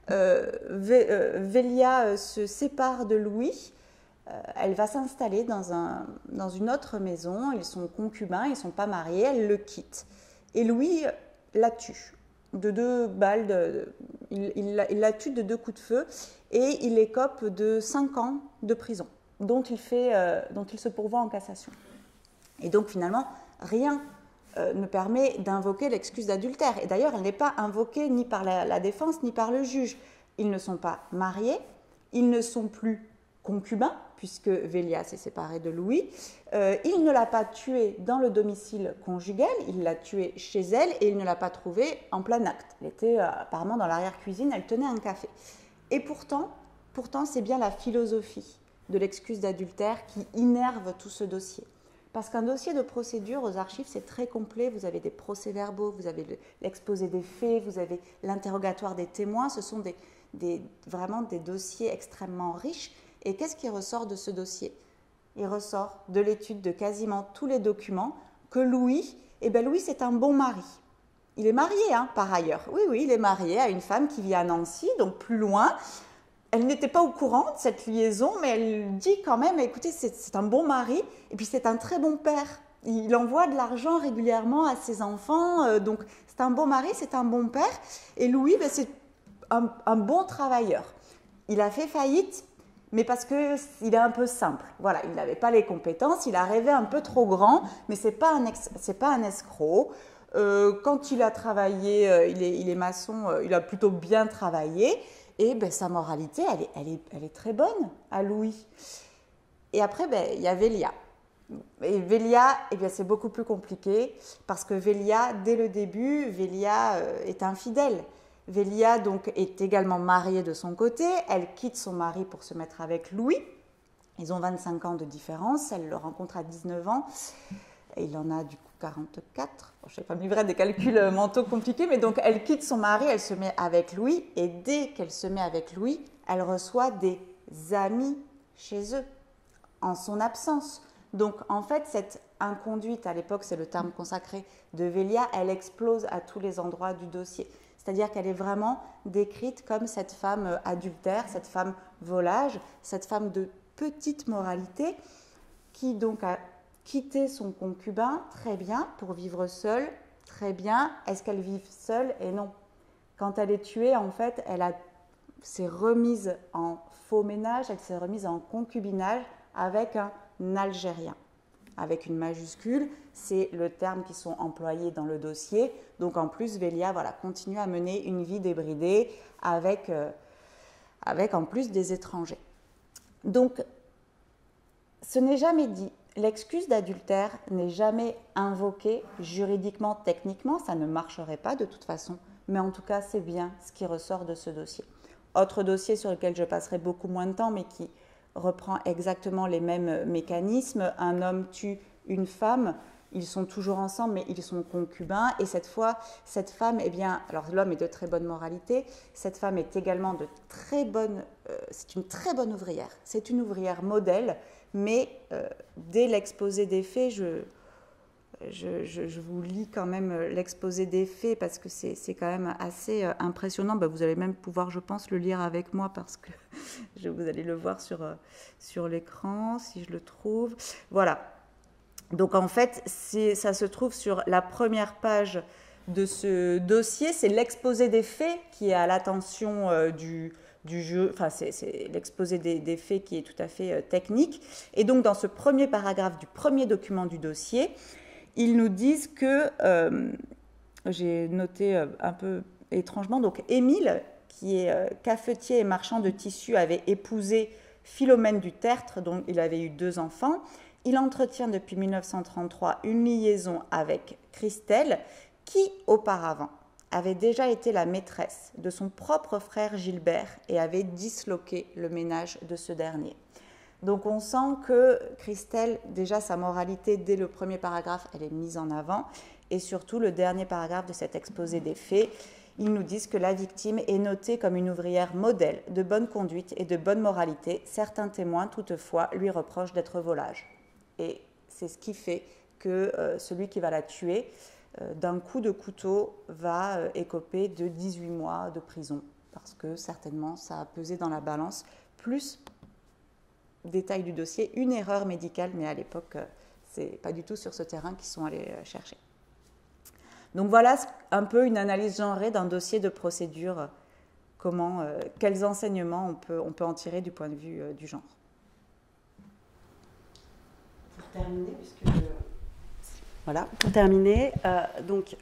Velia se sépare de Louis, elle va s'installer dans une autre maison, ils sont concubins, ils ne sont pas mariés, elle le quitte. Et Louis la tue de 2 balles, il la tue de 2 coups de feu et il écope de 5 ans de prison dont il se pourvoit en cassation. Et donc finalement, rien ne permet d'invoquer l'excuse d'adultère. Et d'ailleurs, elle n'est pas invoquée ni par la défense ni par le juge. Ils ne sont pas mariés, ils ne sont plus concubins, puisque Velia s'est séparée de Louis. Il ne l'a pas tuée dans le domicile conjugal, il l'a tuée chez elle et il ne l'a pas trouvée en plein acte. Elle était apparemment dans l'arrière-cuisine, elle tenait un café. Et pourtant, c'est bien la philosophie de l'excuse d'adultère qui innerve tout ce dossier. Parce qu'un dossier de procédure aux archives, c'est très complet. Vous avez des procès-verbaux, vous avez l'exposé des faits, vous avez l'interrogatoire des témoins. Ce sont vraiment des dossiers extrêmement riches. Et qu'est-ce qui ressort de ce dossier? Il ressort de l'étude de quasiment tous les documents que Louis, c'est un bon mari. Il est marié, par ailleurs. Oui, il est marié à une femme qui vit à Nancy, donc plus loin. Elle n'était pas au courant de cette liaison, mais elle dit quand même, écoutez, c'est un bon mari, et puis c'est un très bon père. Il envoie de l'argent régulièrement à ses enfants, donc c'est un bon mari, c'est un bon père. Et Louis, c'est un bon travailleur. Il a fait faillite, mais parce qu'il est un peu simple. Voilà, il n'avait pas les compétences, il a rêvé un peu trop grand, mais ce n'est pas un escroc. Quand il a travaillé, il est maçon, il a plutôt bien travaillé. Et sa moralité, elle est très bonne à Louis. Et après, il y a Velia. Et Velia, c'est beaucoup plus compliqué parce que Velia, dès le début, Velia est infidèle. Velia donc est également mariée de son côté. Elle quitte son mari pour se mettre avec Louis. Ils ont 25 ans de différence. Elle le rencontre à 19 ans. Et il en a du coup 44. Je ne sais pas me livrer des calculs mentaux compliqués, mais donc elle quitte son mari, elle se met avec Louis, et dès qu'elle se met avec Louis, elle reçoit des amis chez eux, en son absence. Donc en fait, cette inconduite, à l'époque c'est le terme consacré de Velia, elle explose à tous les endroits du dossier. C'est-à-dire qu'elle est vraiment décrite comme cette femme adultère, cette femme volage, cette femme de petite moralité, qui donc a quitté son concubin, très bien, pour vivre seule, très bien. Est-ce qu'elle vit seule? Et non. Quand elle est tuée, en fait, s'est remise en faux ménage, elle s'est remise en concubinage avec un Algérien, avec une majuscule. C'est le terme qui sont employés dans le dossier. Donc en plus, Velia continue à mener une vie débridée avec en plus des étrangers. Donc, ce n'est jamais dit. L'excuse d'adultère n'est jamais invoquée juridiquement, techniquement, ça ne marcherait pas de toute façon, mais en tout cas, c'est bien ce qui ressort de ce dossier. Autre dossier sur lequel je passerai beaucoup moins de temps, mais qui reprend exactement les mêmes mécanismes. Un homme tue une femme ils sont toujours ensemble, mais ils sont concubins. Et cette fois, cette femme, eh bien, alors l'homme est de très bonne moralité. Cette femme est également de très bonne, c'est une très bonne ouvrière. C'est une ouvrière modèle, mais dès l'exposé des faits, je vous lis quand même l'exposé des faits parce que c'est quand même assez impressionnant. Ben, vous allez même pouvoir, je pense, le lire avec moi parce que vous allez le voir sur l'écran si je le trouve. Voilà. Donc en fait, ça se trouve sur la première page de ce dossier. C'est l'exposé des faits qui est à l'attention du jeu. Enfin, c'est l'exposé des faits qui est tout à fait technique. Et donc dans ce premier paragraphe du premier document du dossier, ils nous disent que, j'ai noté un peu étrangement, donc Émile, qui est cafetier et marchand de tissus, avait épousé Philomène du Tertre, dont il avait eu 2 enfants. Il entretient depuis 1933 une liaison avec Christelle, qui auparavant avait déjà été la maîtresse de son propre frère Gilbert et avait disloqué le ménage de ce dernier. Donc on sent que Christelle, déjà sa moralité dès le premier paragraphe, elle est mise en avant. Et surtout le dernier paragraphe de cet exposé des faits, ils nous disent que la victime est notée comme une ouvrière modèle de bonne conduite et de bonne moralité. Certains témoins, toutefois, lui reprochent d'être volage. Et c'est ce qui fait que celui qui va la tuer, d'un coup de couteau, va écoper de 18 mois de prison. Parce que certainement, ça a pesé dans la balance. Plus, détail du dossier, une erreur médicale, mais à l'époque, c'est pas du tout sur ce terrain qu'ils sont allés chercher. Donc voilà un peu une analyse genrée d'un dossier de procédure, quels enseignements on peut en tirer du point de vue du genre. Pour terminer, voilà, pour terminer, donc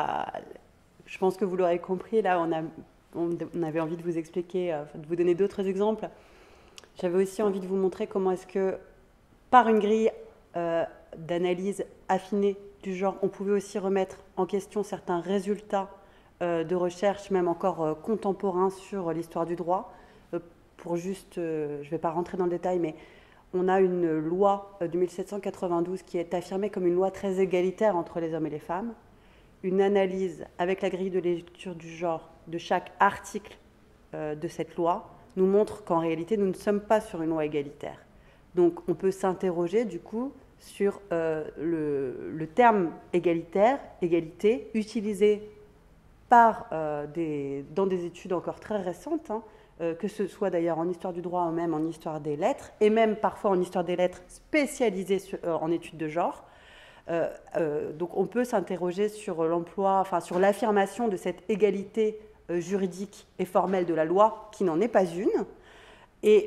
je pense que vous l'aurez compris, là on avait envie de vous expliquer, de vous donner d'autres exemples. J'avais aussi envie de vous montrer comment est-ce que, par une grille d'analyse affinée du genre, on pouvait aussi remettre en question certains résultats de recherche, même encore contemporains sur l'histoire du droit. Pour juste, je ne vais pas rentrer dans le détail, mais on a une loi de 1792 qui est affirmée comme une loi très égalitaire entre les hommes et les femmes. Une analyse avec la grille de lecture du genre de chaque article de cette loi nous montre qu'en réalité, nous ne sommes pas sur une loi égalitaire. Donc, on peut s'interroger, du coup, sur le terme égalitaire, égalité, utilisé dans des études encore très récentes, que ce soit d'ailleurs en histoire du droit ou même en histoire des lettres, et même parfois en histoire des lettres spécialisée en études de genre. Donc, on peut s'interroger sur l'emploi, enfin sur l'affirmation de cette égalité juridique et formelle de la loi, qui n'en est pas une. Et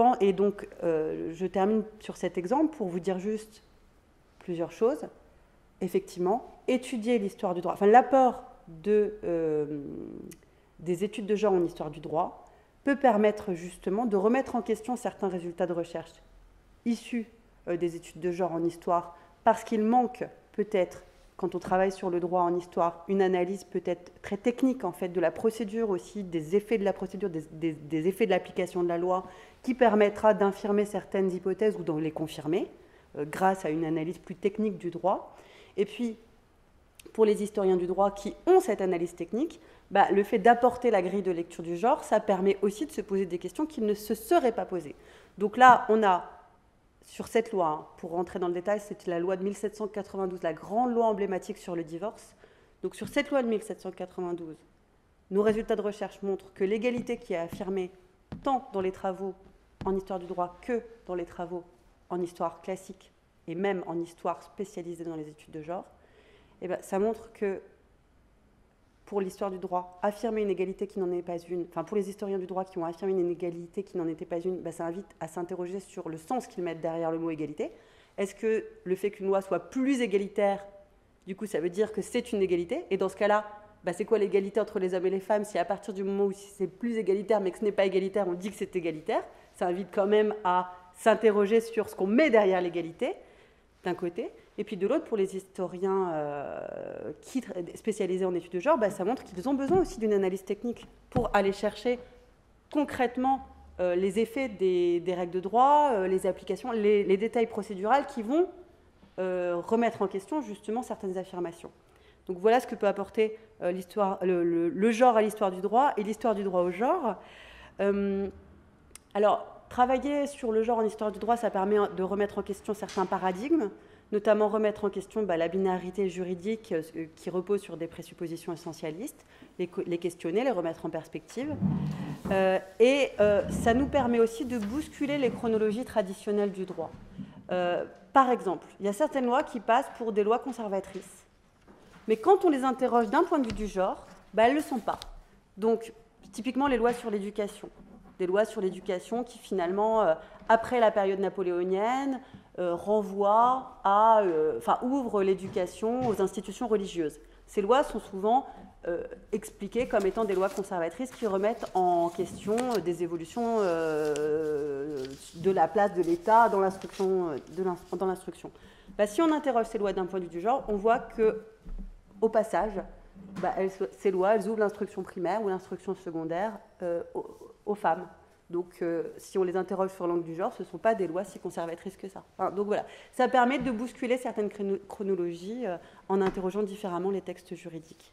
je termine sur cet exemple pour vous dire juste plusieurs choses. Effectivement, étudier l'histoire du droit, enfin l'apport des études de genre en histoire du droit peut permettre justement de remettre en question certains résultats de recherche issus des études de genre en histoire, parce qu'il manque peut-être, quand on travaille sur le droit en histoire, une analyse peut-être très technique en fait de la procédure aussi, des effets de la procédure, des effets de l'application de la loi, qui permettra d'infirmer certaines hypothèses ou de les confirmer grâce à une analyse plus technique du droit. Et puis, pour les historiens du droit qui ont cette analyse technique, le fait d'apporter la grille de lecture du genre, ça permet aussi de se poser des questions qui ne se seraient pas posées. Donc là, on a sur cette loi, pour rentrer dans le détail, c'était la loi de 1792, la grande loi emblématique sur le divorce. Donc sur cette loi de 1792, nos résultats de recherche montrent que l'égalité qui est affirmée tant dans les travaux en histoire du droit que dans les travaux en histoire classique et même en histoire spécialisée dans les études de genre, ça montre que pour l'histoire du droit, affirmer une égalité qui n'en est pas une, enfin pour les historiens du droit qui ont affirmé une égalité qui n'en était pas une, ça invite à s'interroger sur le sens qu'ils mettent derrière le mot égalité. Est-ce que le fait qu'une loi soit plus égalitaire, du coup ça veut dire que c'est une égalité? Et dans ce cas-là, c'est quoi l'égalité entre les hommes et les femmes si à partir du moment où c'est plus égalitaire mais que ce n'est pas égalitaire, on dit que c'est égalitaire? Ça invite quand même à s'interroger sur ce qu'on met derrière l'égalité, d'un côté. Et puis de l'autre, pour les historiens spécialisés en études de genre, ça montre qu'ils ont besoin aussi d'une analyse technique pour aller chercher concrètement les effets des règles de droit, les applications, les détails procéduraux qui vont remettre en question justement certaines affirmations. Donc voilà ce que peut apporter le genre à l'histoire du droit et l'histoire du droit au genre. Alors, travailler sur le genre en histoire du droit, ça permet de remettre en question certains paradigmes, notamment remettre en question la binarité juridique qui repose sur des présuppositions essentialistes, les questionner, les remettre en perspective. Et ça nous permet aussi de bousculer les chronologies traditionnelles du droit. Par exemple, il y a certaines lois qui passent pour des lois conservatrices. Mais quand on les interroge d'un point de vue du genre, elles ne le sont pas. Donc, typiquement, les lois sur l'éducation. Des lois sur l'éducation qui, finalement, après la période napoléonienne, renvoient ouvrent l'éducation aux institutions religieuses. Ces lois sont souvent expliquées comme étant des lois conservatrices qui remettent en question des évolutions de la place de l'État dans l'instruction. Si on interroge ces lois d'un point de vue du genre, on voit que au passage, ces lois, elles ouvrent l'instruction primaire ou l'instruction secondaire aux femmes. Donc, si on les interroge sur l'angle du genre, ce ne sont pas des lois si conservatrices que ça. Donc voilà, ça permet de bousculer certaines chronologies en interrogeant différemment les textes juridiques.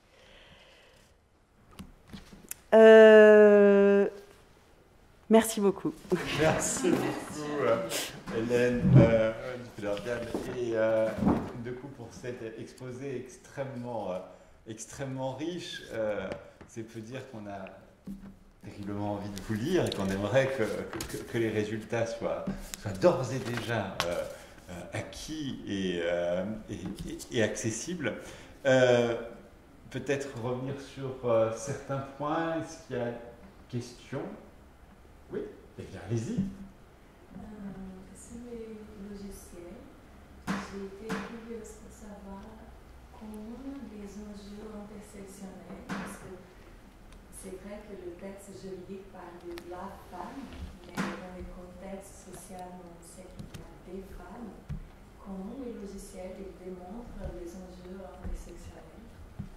Merci beaucoup. Merci beaucoup, Hélène Dupelerdial, et de coup pour cet exposé extrêmement riche. C'est peu dire qu'on a terriblement envie de vous lire et qu'on aimerait que les résultats soient d'ores et déjà acquis et accessibles. Peut-être revenir sur certains points. Est-ce qu'il y a des questions? Oui, eh bien, allez-y. Sur les logiciels, j'ai été curieuse pour savoir comment des enjeux intersectionnels, parce que c'est vrai que le texte juridique parle de la femme, mais dans le contexte social, on sait qu'il y a des femmes. Comment les logiciels démontrent les enjeux intersectionnels?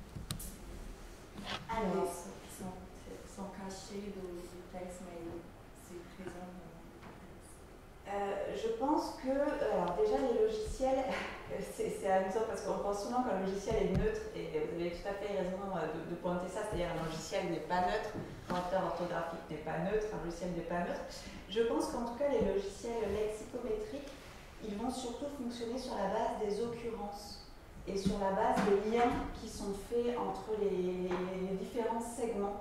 Alors, ils sont cachés du texte, mais c'est présent dans le texte. Je pense que, alors déjà les logiciels, c'est amusant parce qu'on pense souvent qu'un logiciel est neutre, et vous avez tout à fait raison de pointer ça, c'est-à-dire un logiciel n'est pas neutre, un moteur orthographique n'est pas neutre, un logiciel n'est pas neutre. Je pense qu'en tout cas les logiciels lexicométriques, ils vont surtout fonctionner sur la base des occurrences et sur la base des liens qui sont faits entre les différents segments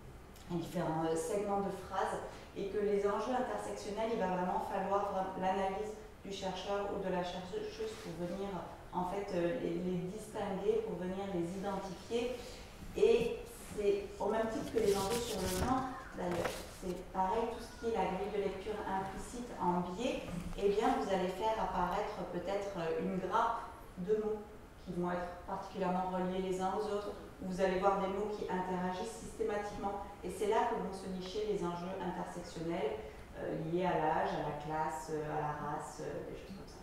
de phrases, et que les enjeux intersectionnels, il va vraiment falloir l'analyse du chercheur ou de la chercheuse pour venir en fait les distinguer, pour venir les identifier. Et c'est au même titre que les enjeux sur le genre, d'ailleurs, c'est pareil, tout ce qui est la grille de lecture implicite en biais, eh bien vous allez faire apparaître peut-être une grappe de mots qui vont être particulièrement reliés les uns aux autres. Vous allez voir des mots qui interagissent systématiquement. Et c'est là que vont se nicher les enjeux intersectionnels liés à l'âge, à la classe, à la race, des choses comme ça.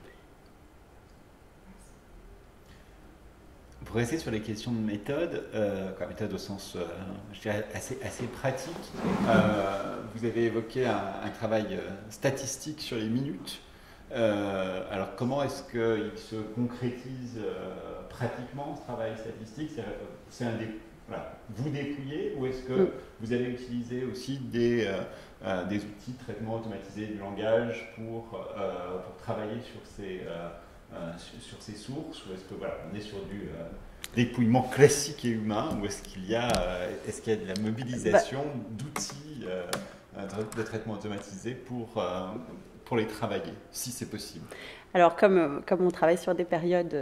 Pour rester sur les questions de méthode, méthode au sens je dirais assez pratique, vous avez évoqué un travail statistique sur les minutes. Alors comment est-ce qu'il se concrétise pratiquement ce travail statistique? C'est vous dépouillez, ou est-ce que vous allez utiliser aussi des outils de traitement automatisé du langage pour travailler sur ces sources, ou est-ce que on est sur du dépouillement classique et humain, ou est-ce qu'il y a de la mobilisation d'outils de traitement automatisé pour les travailler, si c'est possible? Alors, comme on travaille sur des périodes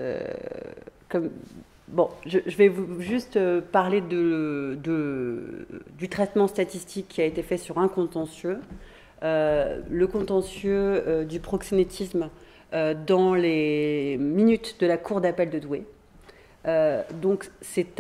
je vais juste parler du traitement statistique qui a été fait sur un contentieux. Le contentieux du proxénétisme dans les minutes de la cour d'appel de Douai. Donc, c'est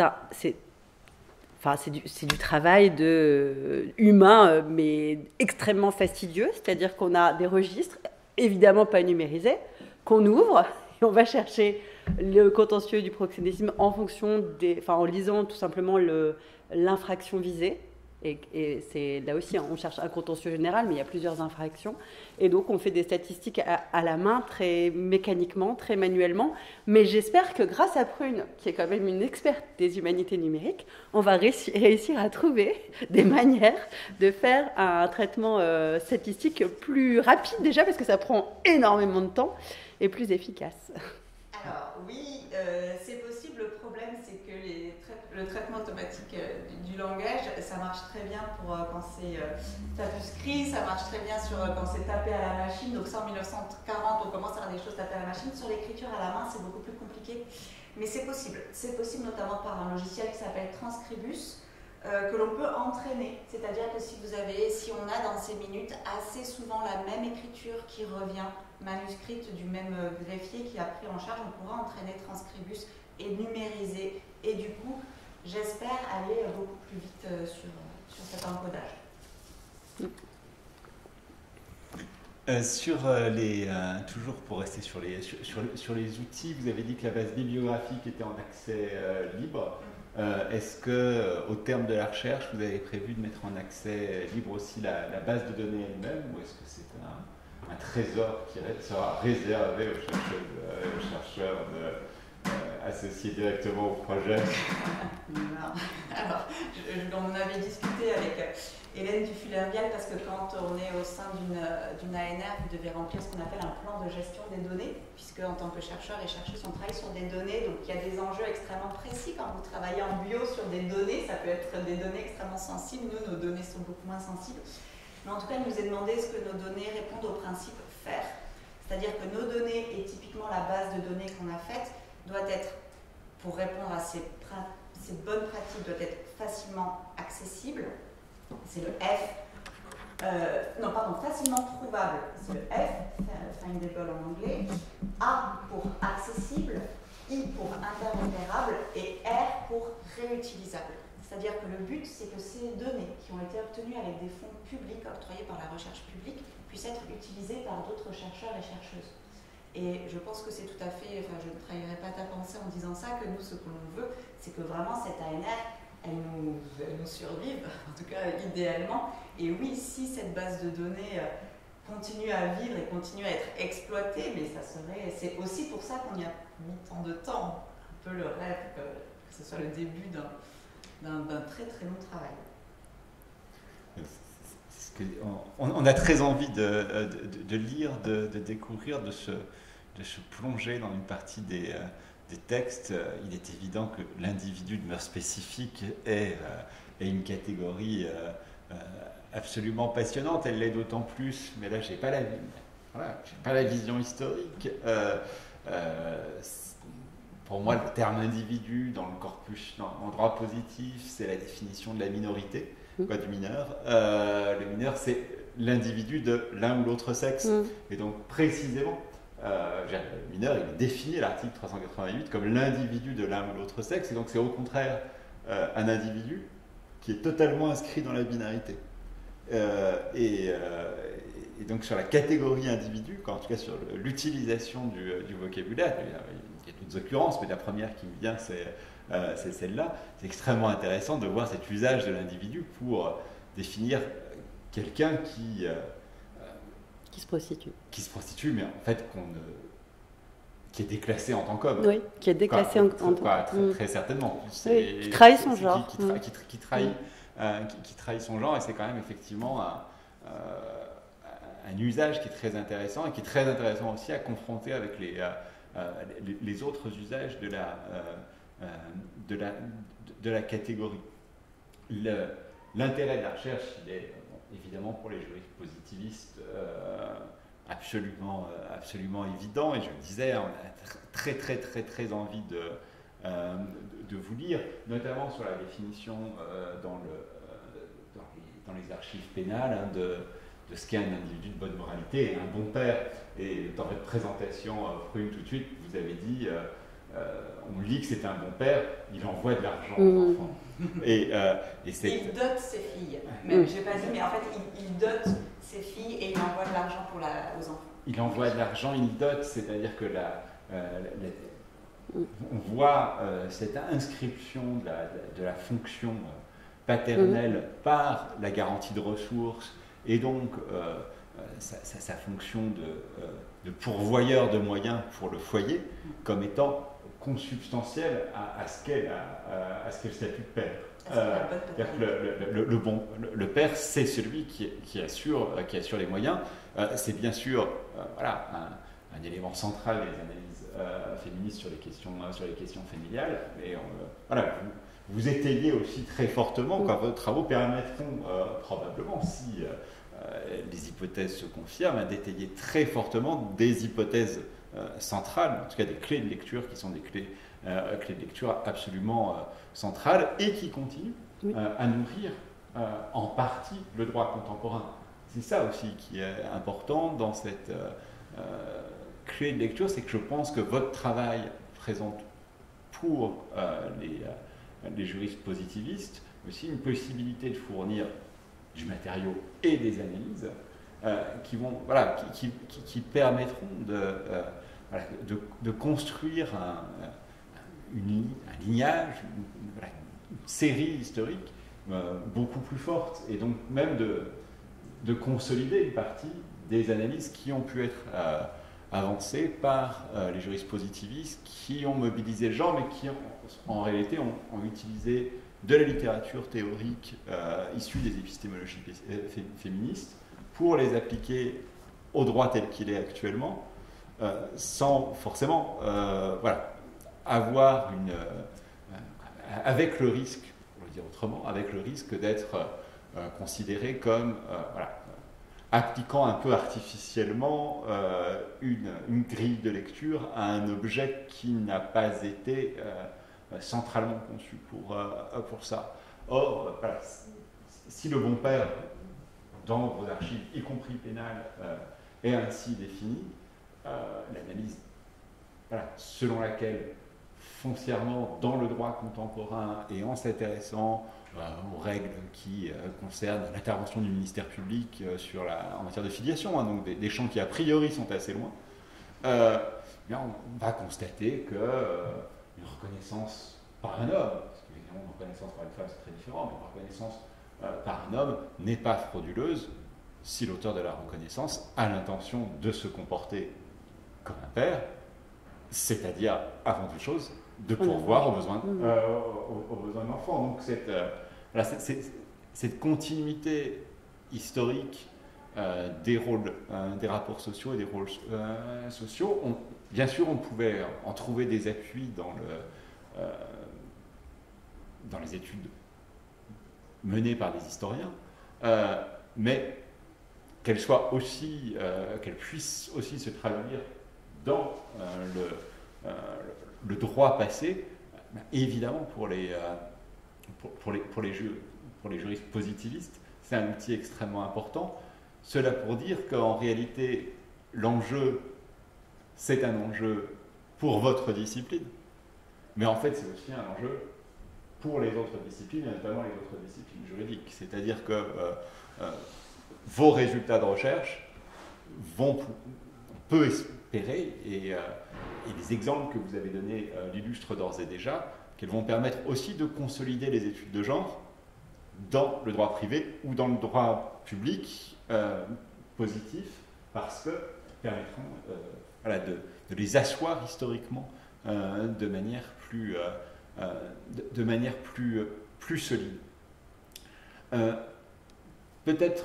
du travail humain, mais extrêmement fastidieux. C'est-à-dire qu'on a des registres, évidemment pas numérisés, qu'on ouvre et on va chercher le contentieux du proxénétisme en lisant tout simplement l'infraction visée. Et c'est là aussi, on cherche un contentieux général, mais il y a plusieurs infractions. Et donc, on fait des statistiques à la main, très mécaniquement, très manuellement. Mais j'espère que grâce à Prune, qui est quand même une experte des humanités numériques, on va réussir à trouver des manières de faire un traitement statistique plus rapide déjà, parce que ça prend énormément de temps, et plus efficace. Alors oui, c'est possible. Le problème, c'est que le traitement automatique du langage, ça marche très bien pour quand c'est tapuscrit, ça marche très bien quand c'est tapé à la machine. Donc ça, en 1940, on commence à faire des choses tapées à la machine. Sur l'écriture à la main, c'est beaucoup plus compliqué. Mais c'est possible. C'est possible notamment par un logiciel qui s'appelle Transcribus, que l'on peut entraîner. C'est-à-dire que si on a dans ces minutes assez souvent la même écriture qui revient, manuscrite du même greffier qui a pris en charge, on pourra entraîner Transcribus et numériser. Et du coup, j'espère aller beaucoup plus vite sur cet encodage. Toujours pour rester sur les outils, vous avez dit que la base bibliographique était en accès libre. Est-ce que, au terme de la recherche, vous avez prévu de mettre en accès libre aussi la base de données elle-même, ou est-ce que c'est un trésor qui sera réservé aux chercheurs associés directement au projet? Non. Alors, on avait discuté avec Hélène Dufuller-Vial, parce que quand on est au sein d'une ANR, vous devez remplir ce qu'on appelle un plan de gestion des données, puisque en tant que chercheur et chercheuse, on travaille sur des données, donc il y a des enjeux extrêmement précis. Quand vous travaillez en bio sur des données, ça peut être des données extrêmement sensibles. Nous, nos données sont beaucoup moins sensibles. Mais en tout cas, il nous est demandé est-ce que nos données répondent au principe FAIR. C'est-à-dire que nos données, et typiquement la base de données qu'on a faite, doit être, pour répondre à ces bonnes pratiques, doit être facilement accessible. C'est le F. Facilement trouvable, c'est le F, findable en anglais. A pour accessible, I pour interopérable et R pour réutilisable. C'est-à-dire que le but, c'est que ces données qui ont été obtenues avec des fonds publics octroyés par la recherche publique puissent être utilisées par d'autres chercheurs et chercheuses. Et je pense que c'est tout à fait, je ne trahirai pas ta pensée en disant ça, que nous, ce que l'on veut, c'est que vraiment cette ANR, elle nous survive, en tout cas idéalement. Et oui, si cette base de données continue à vivre et continue à être exploitée, mais c'est aussi pour ça qu'on y a mis tant de temps, un peu le rêve, que ce soit le début d'un très très long travail. On a très envie de lire, de découvrir, de se plonger dans une partie des textes. Il est évident que l'individu demeure spécifique est une catégorie absolument passionnante. Elle l'est d'autant plus, mais là, j'ai pas la vision historique. Pour moi, le terme individu dans le corpus, en droit positif, c'est la définition de la minorité, du mineur. Le mineur, c'est l'individu de l'un ou l'autre sexe. Et donc, précisément, le mineur, il est défini à l'article 388 comme l'individu de l'un ou l'autre sexe. Et donc, c'est au contraire un individu qui est totalement inscrit dans la binarité. Et donc, sur la catégorie individu, en tout cas sur l'utilisation du vocabulaire, il y a d'autres occurrences, mais la première qui me vient, c'est celle-là. C'est extrêmement intéressant de voir cet usage de l'individu pour définir quelqu'un qui se prostitue, mais en fait qui est déclassé en tant qu'homme. Oui, qui est déclassé en tant qu'homme. Très certainement. Oui, qui trahit son genre. Qui trahit son genre, et c'est quand même effectivement un usage qui est très intéressant, et qui est très intéressant aussi à confronter avec les autres usages de la catégorie. L'intérêt de la recherche, il est évidemment pour les juristes positivistes absolument évident, et je le disais, on a très très très très envie de vous lire, notamment sur la définition dans les archives pénales de ce qu'est un individu de bonne moralité et un bon père. Et dans votre présentation, Prune, tout de suite, vous avez dit on lit que c'est un bon père, il envoie de l'argent aux enfants. Et il dote ses filles. Même, je n'ai pas dit, mais en fait, il dote ses filles et il envoie de l'argent aux enfants. Il envoie de l'argent, il dote, c'est-à-dire que on voit cette inscription de la fonction paternelle par la garantie de ressources et donc sa fonction de pourvoyeur de moyens pour le foyer comme étant consubstantielle à ce qu'est le statut de père. Le père, c'est celui qui assure les moyens. C'est bien sûr un élément central des analyses féministes sur les questions familiales. Et vous étayez aussi très fortement, quand vos travaux permettront probablement, si les hypothèses se confirment, d'étayer très fortement des hypothèses centrales, en tout cas des clés de lecture qui sont des clés de lecture absolument centrales et qui continuent à nourrir en partie le droit contemporain. C'est ça aussi qui est important dans cette clé de lecture, c'est que je pense que votre travail présente pour les juristes positivistes aussi une possibilité de fournir du matériau et des analyses qui permettront de construire un lignage, une série historique beaucoup plus forte, et donc même de consolider une partie des analyses qui ont pu être avancées par les juristes positivistes qui ont mobilisé le genre, mais qui en réalité ont utilisé de la littérature théorique issue des épistémologies féministes pour les appliquer au droit tel qu'il est actuellement, sans forcément avoir avec le risque, on va dire autrement, avec le risque d'être considéré comme appliquant un peu artificiellement une grille de lecture à un objet qui n'a pas été centralement conçu pour ça. Or, si le bon père, dans vos archives, y compris pénales, est ainsi défini, l'analyse selon laquelle, foncièrement, dans le droit contemporain et en s'intéressant aux règles qui concernent l'intervention du ministère public en matière de filiation, donc des champs qui a priori sont assez loin, on va constater qu'une reconnaissance par un homme, parce qu'évidemment une reconnaissance par une femme c'est très différent, mais une reconnaissance par un homme n'est pas frauduleuse si l'auteur de la reconnaissance a l'intention de se comporter comme un père, c'est-à-dire, avant toute chose, de pourvoir aux besoins de l'enfant. Donc cette continuité historique des rôles, des rapports sociaux et des rôles sociaux, bien sûr on pouvait en trouver des appuis dans les études menées par des historiens, mais qu'elles puissent aussi se traduire dans le droit passé, évidemment pour les juristes positivistes, c'est un outil extrêmement important. Cela pour dire qu'en réalité, l'enjeu, c'est un enjeu pour votre discipline, mais en fait, c'est aussi un enjeu pour les autres disciplines, et notamment les autres disciplines juridiques. C'est-à-dire que vos résultats de recherche on peut espérer, et les exemples que vous avez donnés l'illustrent d'ores et déjà, qu'elles vont permettre aussi de consolider les études de genre dans le droit privé ou dans le droit public positif, parce que permettront de les asseoir historiquement de manière plus solide. Peut-être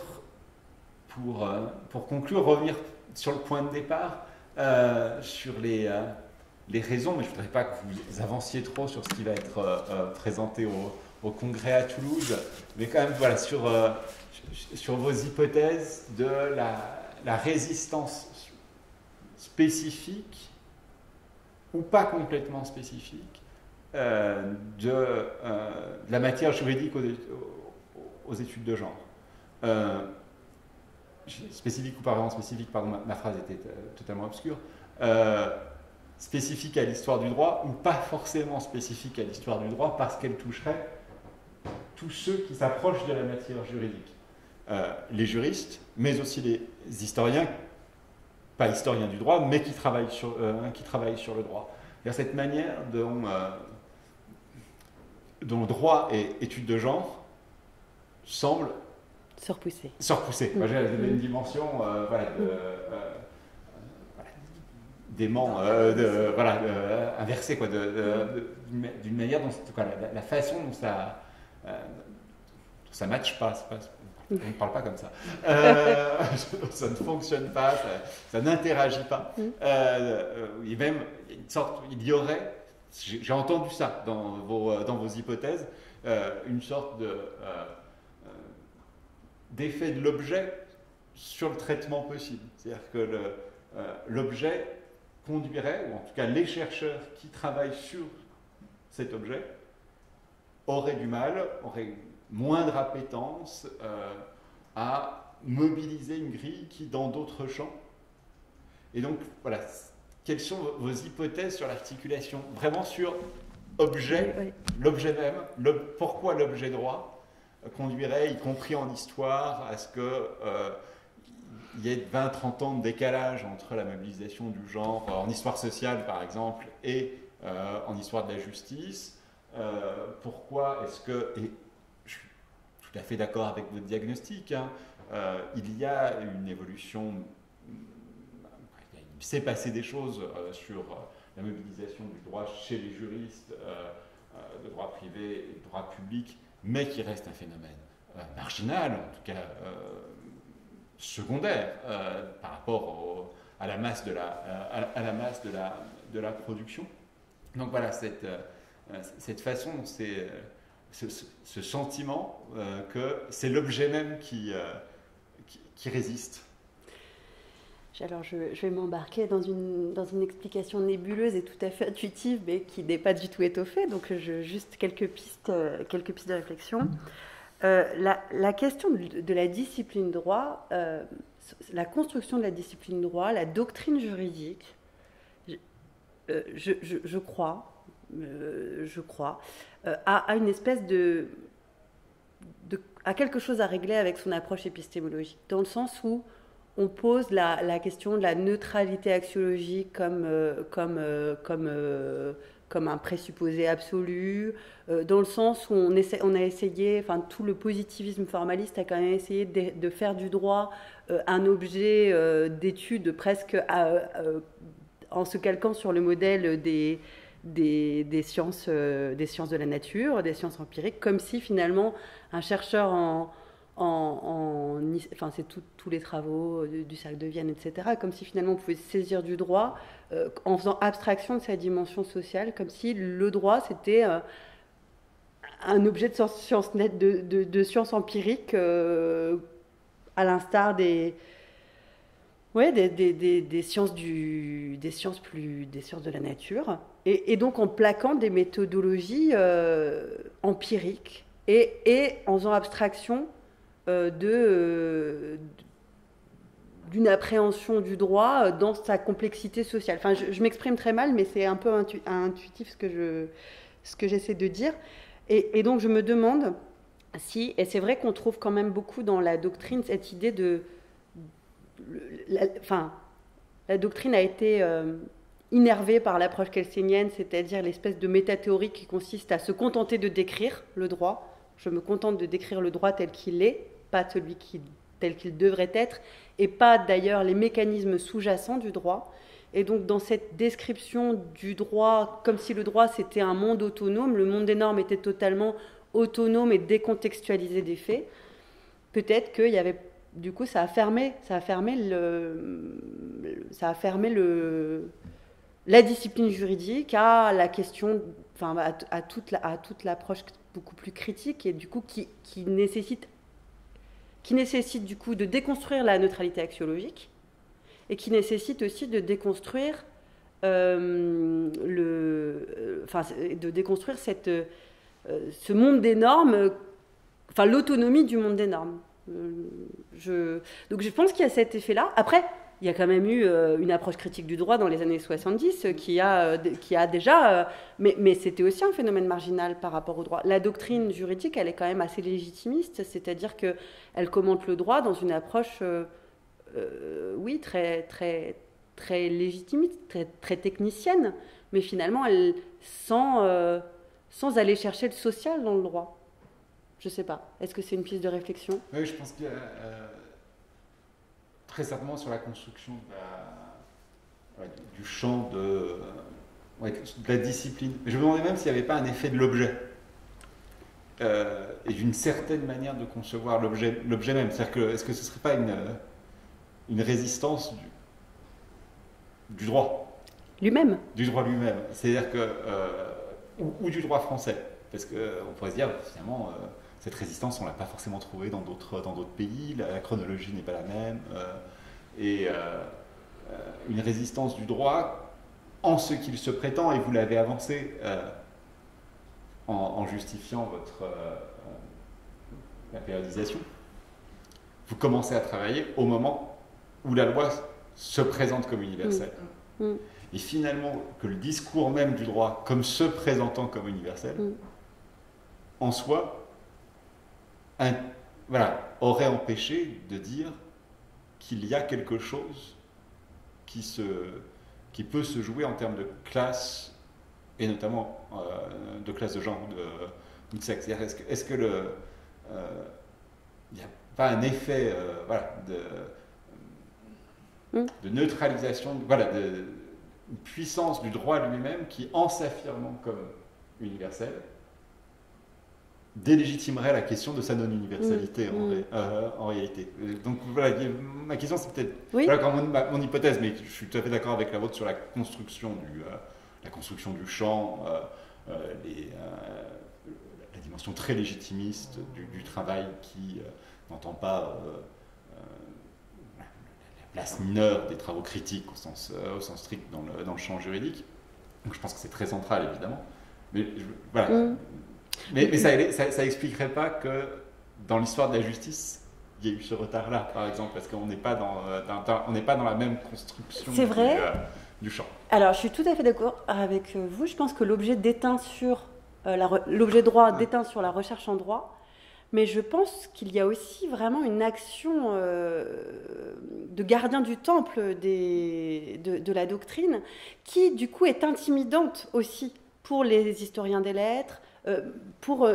pour conclure, revenir sur le point de départ, sur les raisons, mais je ne voudrais pas que vous avanciez trop sur ce qui va être présenté au congrès à Toulouse, mais quand même sur vos hypothèses de la résistance spécifique ou pas complètement spécifique de la matière juridique aux études de genre. Spécifique ou pas vraiment spécifique, pardon, ma phrase était totalement obscure, spécifique à l'histoire du droit ou pas forcément spécifique à l'histoire du droit parce qu'elle toucherait tous ceux qui s'approchent de la matière juridique. Les juristes, mais aussi les historiens, pas historiens du droit, mais qui travaillent sur le droit. C'est-à-dire cette manière dont droit et études de genre semble se repousser. Moi, j'avais une dimension d'aimant, inversée, quoi, d'une manière dont la façon dont ça ne matche pas. On ne parle pas comme ça. Ça ne fonctionne pas, ça n'interagit pas. Et même, il y aurait, j'ai entendu ça dans vos hypothèses, une sorte d'effet de l'objet sur le traitement possible. C'est-à-dire que l'objet conduirait, ou en tout cas les chercheurs qui travaillent sur cet objet, auraient moindre appétence à mobiliser une grille qui dans d'autres champs. Et donc, voilà, quelles sont vos hypothèses sur l'articulation, vraiment sur objet, l'objet même, pourquoi l'objet droit conduirait, y compris en histoire, à ce qu'il y ait 20-30 ans de décalage entre la mobilisation du genre en histoire sociale, par exemple, et en histoire de la justice. Pourquoi est-ce que, et je suis tout à fait d'accord avec votre diagnostic, il y a une évolution, il s'est passé des choses sur la mobilisation du droit chez les juristes, de droit privé et de droit public, mais qui reste un phénomène marginal, en tout cas secondaire, par rapport à la masse de la production. Donc voilà, cette façon, ce sentiment que c'est l'objet même qui résiste. Alors je vais m'embarquer dans une explication nébuleuse et tout à fait intuitive, mais qui n'est pas du tout étoffée. Donc juste quelques pistes de réflexion. La question de la discipline droit, la construction de la discipline droit, la doctrine juridique, je crois, a une espèce a quelque chose à régler avec son approche épistémologique, dans le sens où on pose la question de la neutralité axiologique comme un présupposé absolu, dans le sens où on a essayé, enfin tout le positivisme formaliste a quand même essayé de faire du droit un objet d'étude presque en se calquant sur le modèle des sciences de la nature, des sciences empiriques, comme si finalement un chercheur enfin c'est tous les travaux du cercle de Vienne, etc., comme si finalement on pouvait se saisir du droit en faisant abstraction de sa dimension sociale, comme si le droit c'était un objet de science empirique, à l'instar des sciences des sciences de la nature, et donc en plaquant des méthodologies empiriques et en faisant abstraction d'une appréhension du droit dans sa complexité sociale. Enfin, je m'exprime très mal, mais c'est un peu intuitif ce que j'essaie de dire. Et donc je me demande si, et c'est vrai qu'on trouve quand même beaucoup dans la doctrine cette idée la doctrine a été innervée par l'approche kelsenienne, c'est-à-dire l'espèce de métathéorie qui consiste à se contenter de décrire le droit. Je me contente de décrire le droit tel qu'il est, pas tel qu'il devrait être, et pas d'ailleurs les mécanismes sous-jacents du droit. Et donc dans cette description du droit, comme si le droit c'était un monde autonome, le monde des normes était totalement autonome et décontextualisé des faits, peut-être qu'il y avait, du coup ça a fermé la discipline juridique à la question, enfin à toute l'approche beaucoup plus critique, et du coup qui nécessite du coup de déconstruire la neutralité axiologique, et qui nécessite aussi de déconstruire ce monde des normes, enfin l'autonomie du monde des normes. Donc je pense qu'il y a cet effet-là. Après, il y a quand même eu une approche critique du droit dans les années 70 qui a déjà... mais c'était aussi un phénomène marginal par rapport au droit. La doctrine juridique, elle est quand même assez légitimiste, c'est-à-dire qu'elle commente le droit dans une approche, oui, très, très, très légitimiste, très, très technicienne, mais finalement, sans aller chercher le social dans le droit. Je ne sais pas. Est-ce que c'est une piste de réflexion? Oui, je pense qu'il y a très certainement sur la construction du champ de la discipline. Mais je me demandais même s'il n'y avait pas un effet de l'objet. Et d'une certaine manière de concevoir l'objet même. C'est-à-dire que, est-ce que ce ne serait pas une résistance du droit Lui-même. Du droit lui-même. C'est-à-dire que... ou du droit français. Parce qu'on pourrait se dire, finalement, cette résistance, on ne l'a pas forcément trouvée dans d'autres pays, la chronologie n'est pas la même. Et une résistance du droit en ce qu'il se prétend, et vous l'avez avancé en justifiant la périodisation. Vous commencez à travailler au moment où la loi se présente comme universelle. Et finalement, que le discours même du droit, comme se présentant comme universel, en soi, aurait empêché de dire qu'il y a quelque chose qui peut se jouer en termes de classe, et notamment de classe de genre ou de sexe. Est-ce que il n'y a pas un effet de neutralisation, de puissance du droit lui-même qui, en s'affirmant comme universel, délégitimerait la question de sa non-universalité en réalité. Donc voilà, ma question c'est peut-être mon hypothèse, mais je suis tout à fait d'accord avec la vôtre sur la construction du champ, la dimension très légitimiste du travail qui n'entend pas la place mineure des travaux critiques au sens strict dans le champ juridique. Donc je pense que c'est très central évidemment. Mais Mais ça expliquerait pas que dans l'histoire de la justice, il y a eu ce retard-là, par exemple, parce qu'on n'est pas dans la même construction du champ. Alors, je suis tout à fait d'accord avec vous. Je pense que l'objet déteint sur l'objet droit déteint sur la recherche en droit, mais je pense qu'il y a aussi vraiment une action de gardien du temple de la doctrine qui, du coup, est intimidante aussi pour les historiens des lettres, pour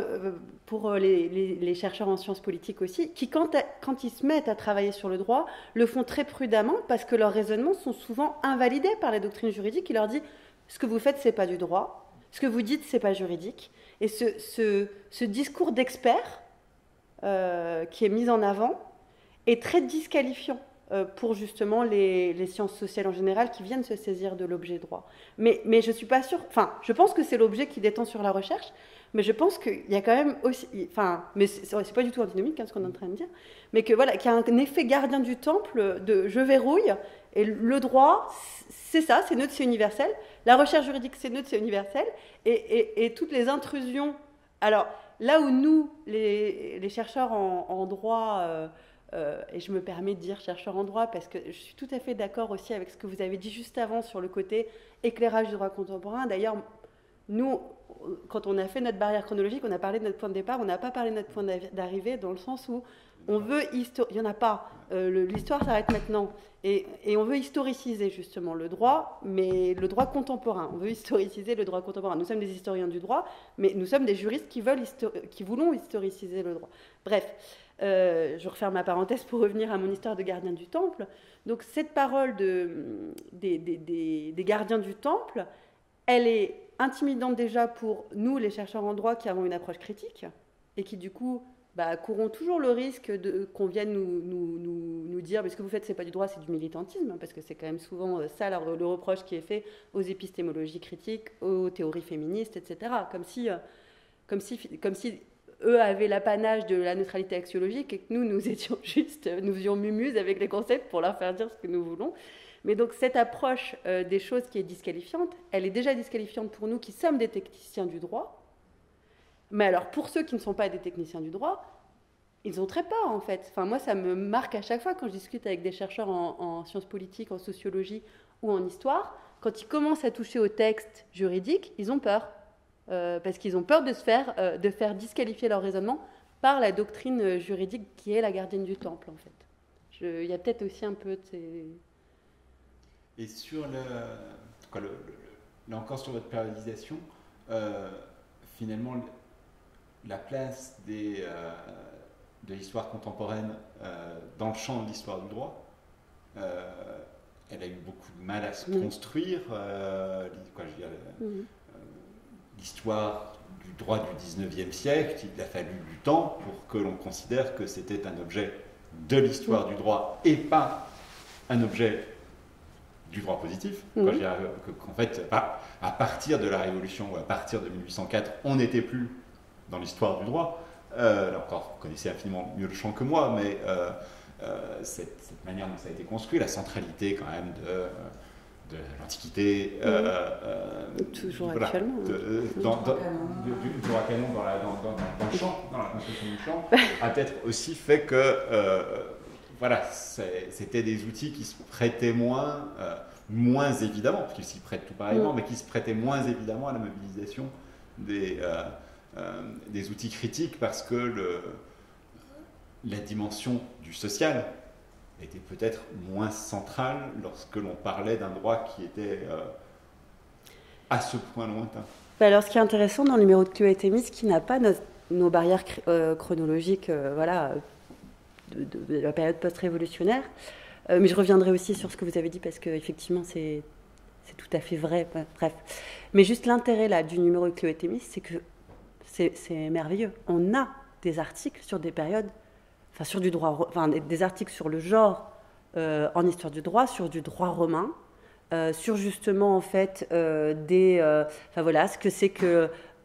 les chercheurs en sciences politiques aussi, qui quand ils se mettent à travailler sur le droit, le font très prudemment parce que leurs raisonnements sont souvent invalidés par les doctrines juridiques qui leur disent « ce que vous faites, c'est pas du droit, ce que vous dites, c'est pas juridique ». Et ce discours d'expert qui est mis en avant est très disqualifiant pour justement les sciences sociales en général qui viennent se saisir de l'objet droit. Mais je suis pas sûre, enfin, je pense que c'est l'objet qui détend sur la recherche, mais je pense qu'il y a quand même aussi, enfin, mais c'est pas du tout antinomique ce qu'on est en train de dire, mais que voilà, qu'il y a un effet gardien du temple de je verrouille, et le droit, c'est ça, c'est neutre, c'est universel, la recherche juridique, c'est neutre, c'est universel, et toutes les intrusions, alors là où nous, les chercheurs en droit, et je me permets de dire chercheur en droit parce que je suis tout à fait d'accord aussi avec ce que vous avez dit juste avant sur le côté éclairage du droit contemporain. D'ailleurs, nous, quand on a fait notre barrière chronologique, on a parlé de notre point de départ, on n'a pas parlé de notre point d'arrivée dans le sens où on veut... Il n'y en a pas. L'histoire s'arrête maintenant. Et on veut historiciser justement le droit, mais le droit contemporain. On veut historiciser le droit contemporain. Nous sommes des historiens du droit, mais nous sommes des juristes qui voulons historiciser le droit. Bref. Je referme ma parenthèse pour revenir à mon histoire de gardien du temple. Donc cette parole des gardiens du temple, elle est intimidante déjà pour nous, les chercheurs en droit, qui avons une approche critique et qui du coup courons toujours le risque qu'on vienne nous dire mais ce que vous faites, c'est pas du droit, c'est du militantisme, parce que c'est quand même souvent ça le reproche qui est fait aux épistémologies critiques, aux théories féministes, etc. Comme si eux avaient l'apanage de la neutralité axiologique et que nous étions juste, nous faisions mumuse avec les concepts pour leur faire dire ce que nous voulons. Mais donc cette approche des choses qui est disqualifiante, elle est déjà disqualifiante pour nous qui sommes des techniciens du droit. Mais alors pour ceux qui ne sont pas des techniciens du droit, ils n'ont très peur en fait. Enfin, moi ça me marque à chaque fois quand je discute avec des chercheurs en sciences politiques, en sociologie ou en histoire, quand ils commencent à toucher au texte juridique, ils ont peur. Parce qu'ils ont peur de faire disqualifier leur raisonnement par la doctrine juridique qui est la gardienne du temple, en fait. Il y a peut-être aussi un peu de ces... Et sur là encore sur votre périodisation, finalement, la place de l'histoire contemporaine dans le champ de l'histoire du droit. Elle a eu beaucoup de mal à se construire. L'histoire du droit du 19e siècle, il a fallu du temps pour que l'on considère que c'était un objet de l'histoire du droit et pas un objet du droit positif. Qu'en fait, à partir de la Révolution ou à partir de 1804, on n'était plus dans l'histoire du droit. Là encore, vous connaissez infiniment mieux le champ que moi, mais cette manière dont ça a été construit, la centralité quand même de l'Antiquité, toujours actuellement, du droit canon dans le champ, dans la construction du champ, a peut-être aussi fait que voilà, c'était des outils qui se prêtaient moins évidemment, parce qu'ils s'y prêtent tout pareillement, mais qui se prêtaient moins évidemment à la mobilisation des outils critiques, parce que la dimension du social était peut-être moins centrale lorsque l'on parlait d'un droit qui était à ce point lointain. Alors, ce qui est intéressant dans le numéro de Clio et Thémis, qui n'a pas nos barrières chronologiques voilà, de la période post-révolutionnaire, mais je reviendrai aussi sur ce que vous avez dit, parce qu'effectivement, c'est tout à fait vrai. Bref. Mais juste l'intérêt là, du numéro de Clio et Thémis, c'est que c'est merveilleux. On a des articles sur des périodes, enfin sur du droit, enfin des articles sur le genre en histoire du droit, sur du droit romain, sur justement en fait enfin voilà, ce que c'est que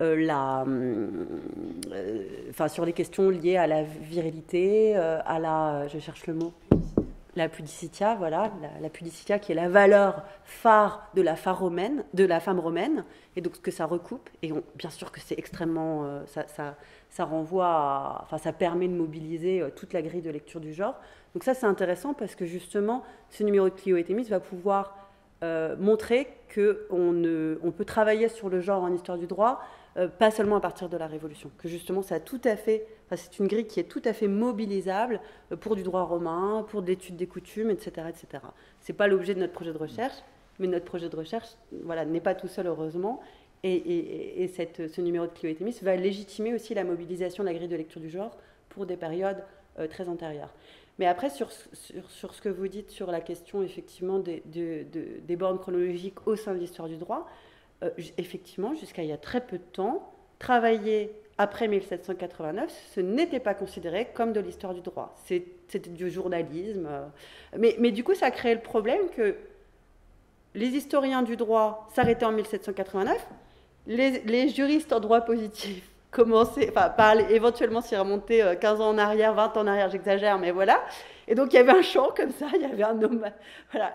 enfin sur les questions liées à la virilité, à la, je cherche le mot, la pudicitia, voilà, la pudicitia qui est la valeur phare de la femme romaine, et donc ce que ça recoupe, et bien sûr que c'est extrêmement, ça renvoie enfin ça permet de mobiliser toute la grille de lecture du genre. Donc ça c'est intéressant parce que justement ce numéro de Clio et Thémis va pouvoir montrer qu'on peut travailler sur le genre en histoire du droit, pas seulement à partir de la Révolution, que justement ça a tout à fait, enfin, c'est une grille qui est tout à fait mobilisable pour du droit romain, pour de l'étude des coutumes, etc., etc. C'est pas l'objet de notre projet de recherche, mais notre projet de recherche, voilà, n'est pas tout seul heureusement, et ce numéro de Clio et Thémis va légitimer aussi la mobilisation de la grille de lecture du genre pour des périodes très antérieures. Mais après, sur ce que vous dites sur la question effectivement des bornes chronologiques au sein de l'histoire du droit, effectivement, jusqu'à il y a très peu de temps, travailler après 1789, ce n'était pas considéré comme de l'histoire du droit. C'était du journalisme. Mais du coup, ça a créé le problème que les historiens du droit s'arrêtaient en 1789, les juristes en droit positif commençaient, enfin, éventuellement s'y remonter 15 ans en arrière, 20 ans en arrière, j'exagère, mais voilà. Et donc, il y avait un champ comme ça, il y avait un homme, voilà,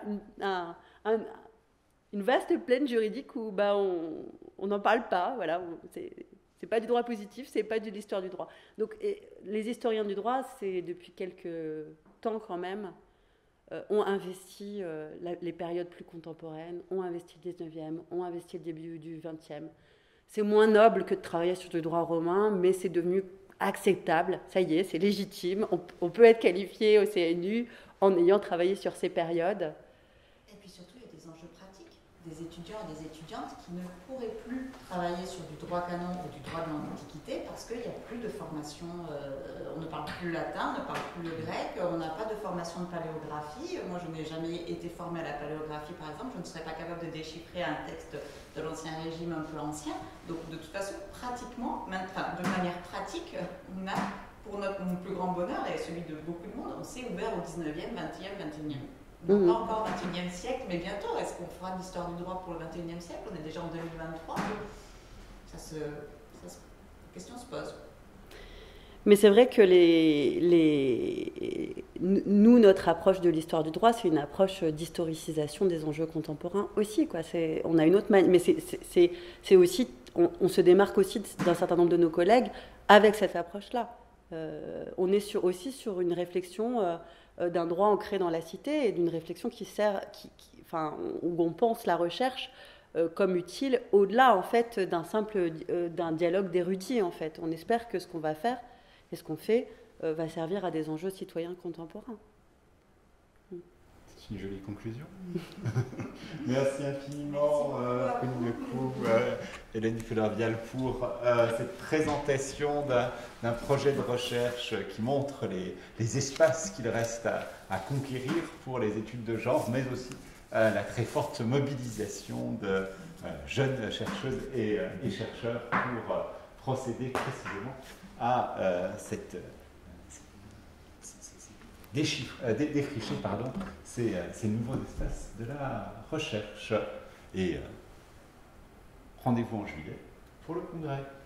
une vaste plaine juridique où on n'en parle pas, voilà, c'est pas du droit positif, c'est pas de l'histoire du droit. Donc les historiens du droit, c'est depuis quelques temps quand même, ont investi les périodes plus contemporaines, ont investi le 19e, ont investi le début du 20e. C'est moins noble que de travailler sur du droit romain, mais c'est devenu acceptable, ça y est, c'est légitime, on peut être qualifié au CNU en ayant travaillé sur ces périodes. Et puis surtout, il y a des enjeux pratiques. Des étudiants et des étudiantes qui ne pourraient plus travailler sur du droit canon ou du droit de l'Antiquité parce qu'il n'y a plus de formation, on ne parle plus le latin, on ne parle plus le grec, on n'a pas de formation de paléographie. Moi, je n'ai jamais été formée à la paléographie, par exemple, je ne serais pas capable de déchiffrer un texte de l'Ancien Régime un peu ancien. Donc, de toute façon, pratiquement, de manière pratique, on a, pour mon plus grand bonheur et celui de beaucoup de monde, on s'est ouvert au 19e, 20e, 21e. Donc, pas encore au XXIe siècle, mais bientôt. Est-ce qu'on fera de l'histoire du droit pour le XXIe siècle? On est déjà en 2023. La question se pose. Mais c'est vrai que nous, notre approche de l'histoire du droit, c'est une approche d'historicisation des enjeux contemporains aussi, quoi. On a une autre manière, mais c'est aussi, on se démarque aussi d'un certain nombre de nos collègues avec cette approche-là. On est aussi sur une réflexion d'un droit ancré dans la cité et d'une réflexion où on pense la recherche comme utile au-delà en fait d'un dialogue d'érudits en fait. On espère que ce qu'on va faire et ce qu'on fait va servir à des enjeux citoyens contemporains. Ce C'est une jolie conclusion. Merci infiniment, Hélène Fuller-Vial, pour cette présentation d'un projet de recherche qui montre les espaces qu'il reste à conquérir pour les études de genre, mais aussi la très forte mobilisation de jeunes chercheuses et chercheurs pour procéder précisément à défricher ces nouveaux espaces de la recherche. Et rendez-vous en juillet pour le congrès.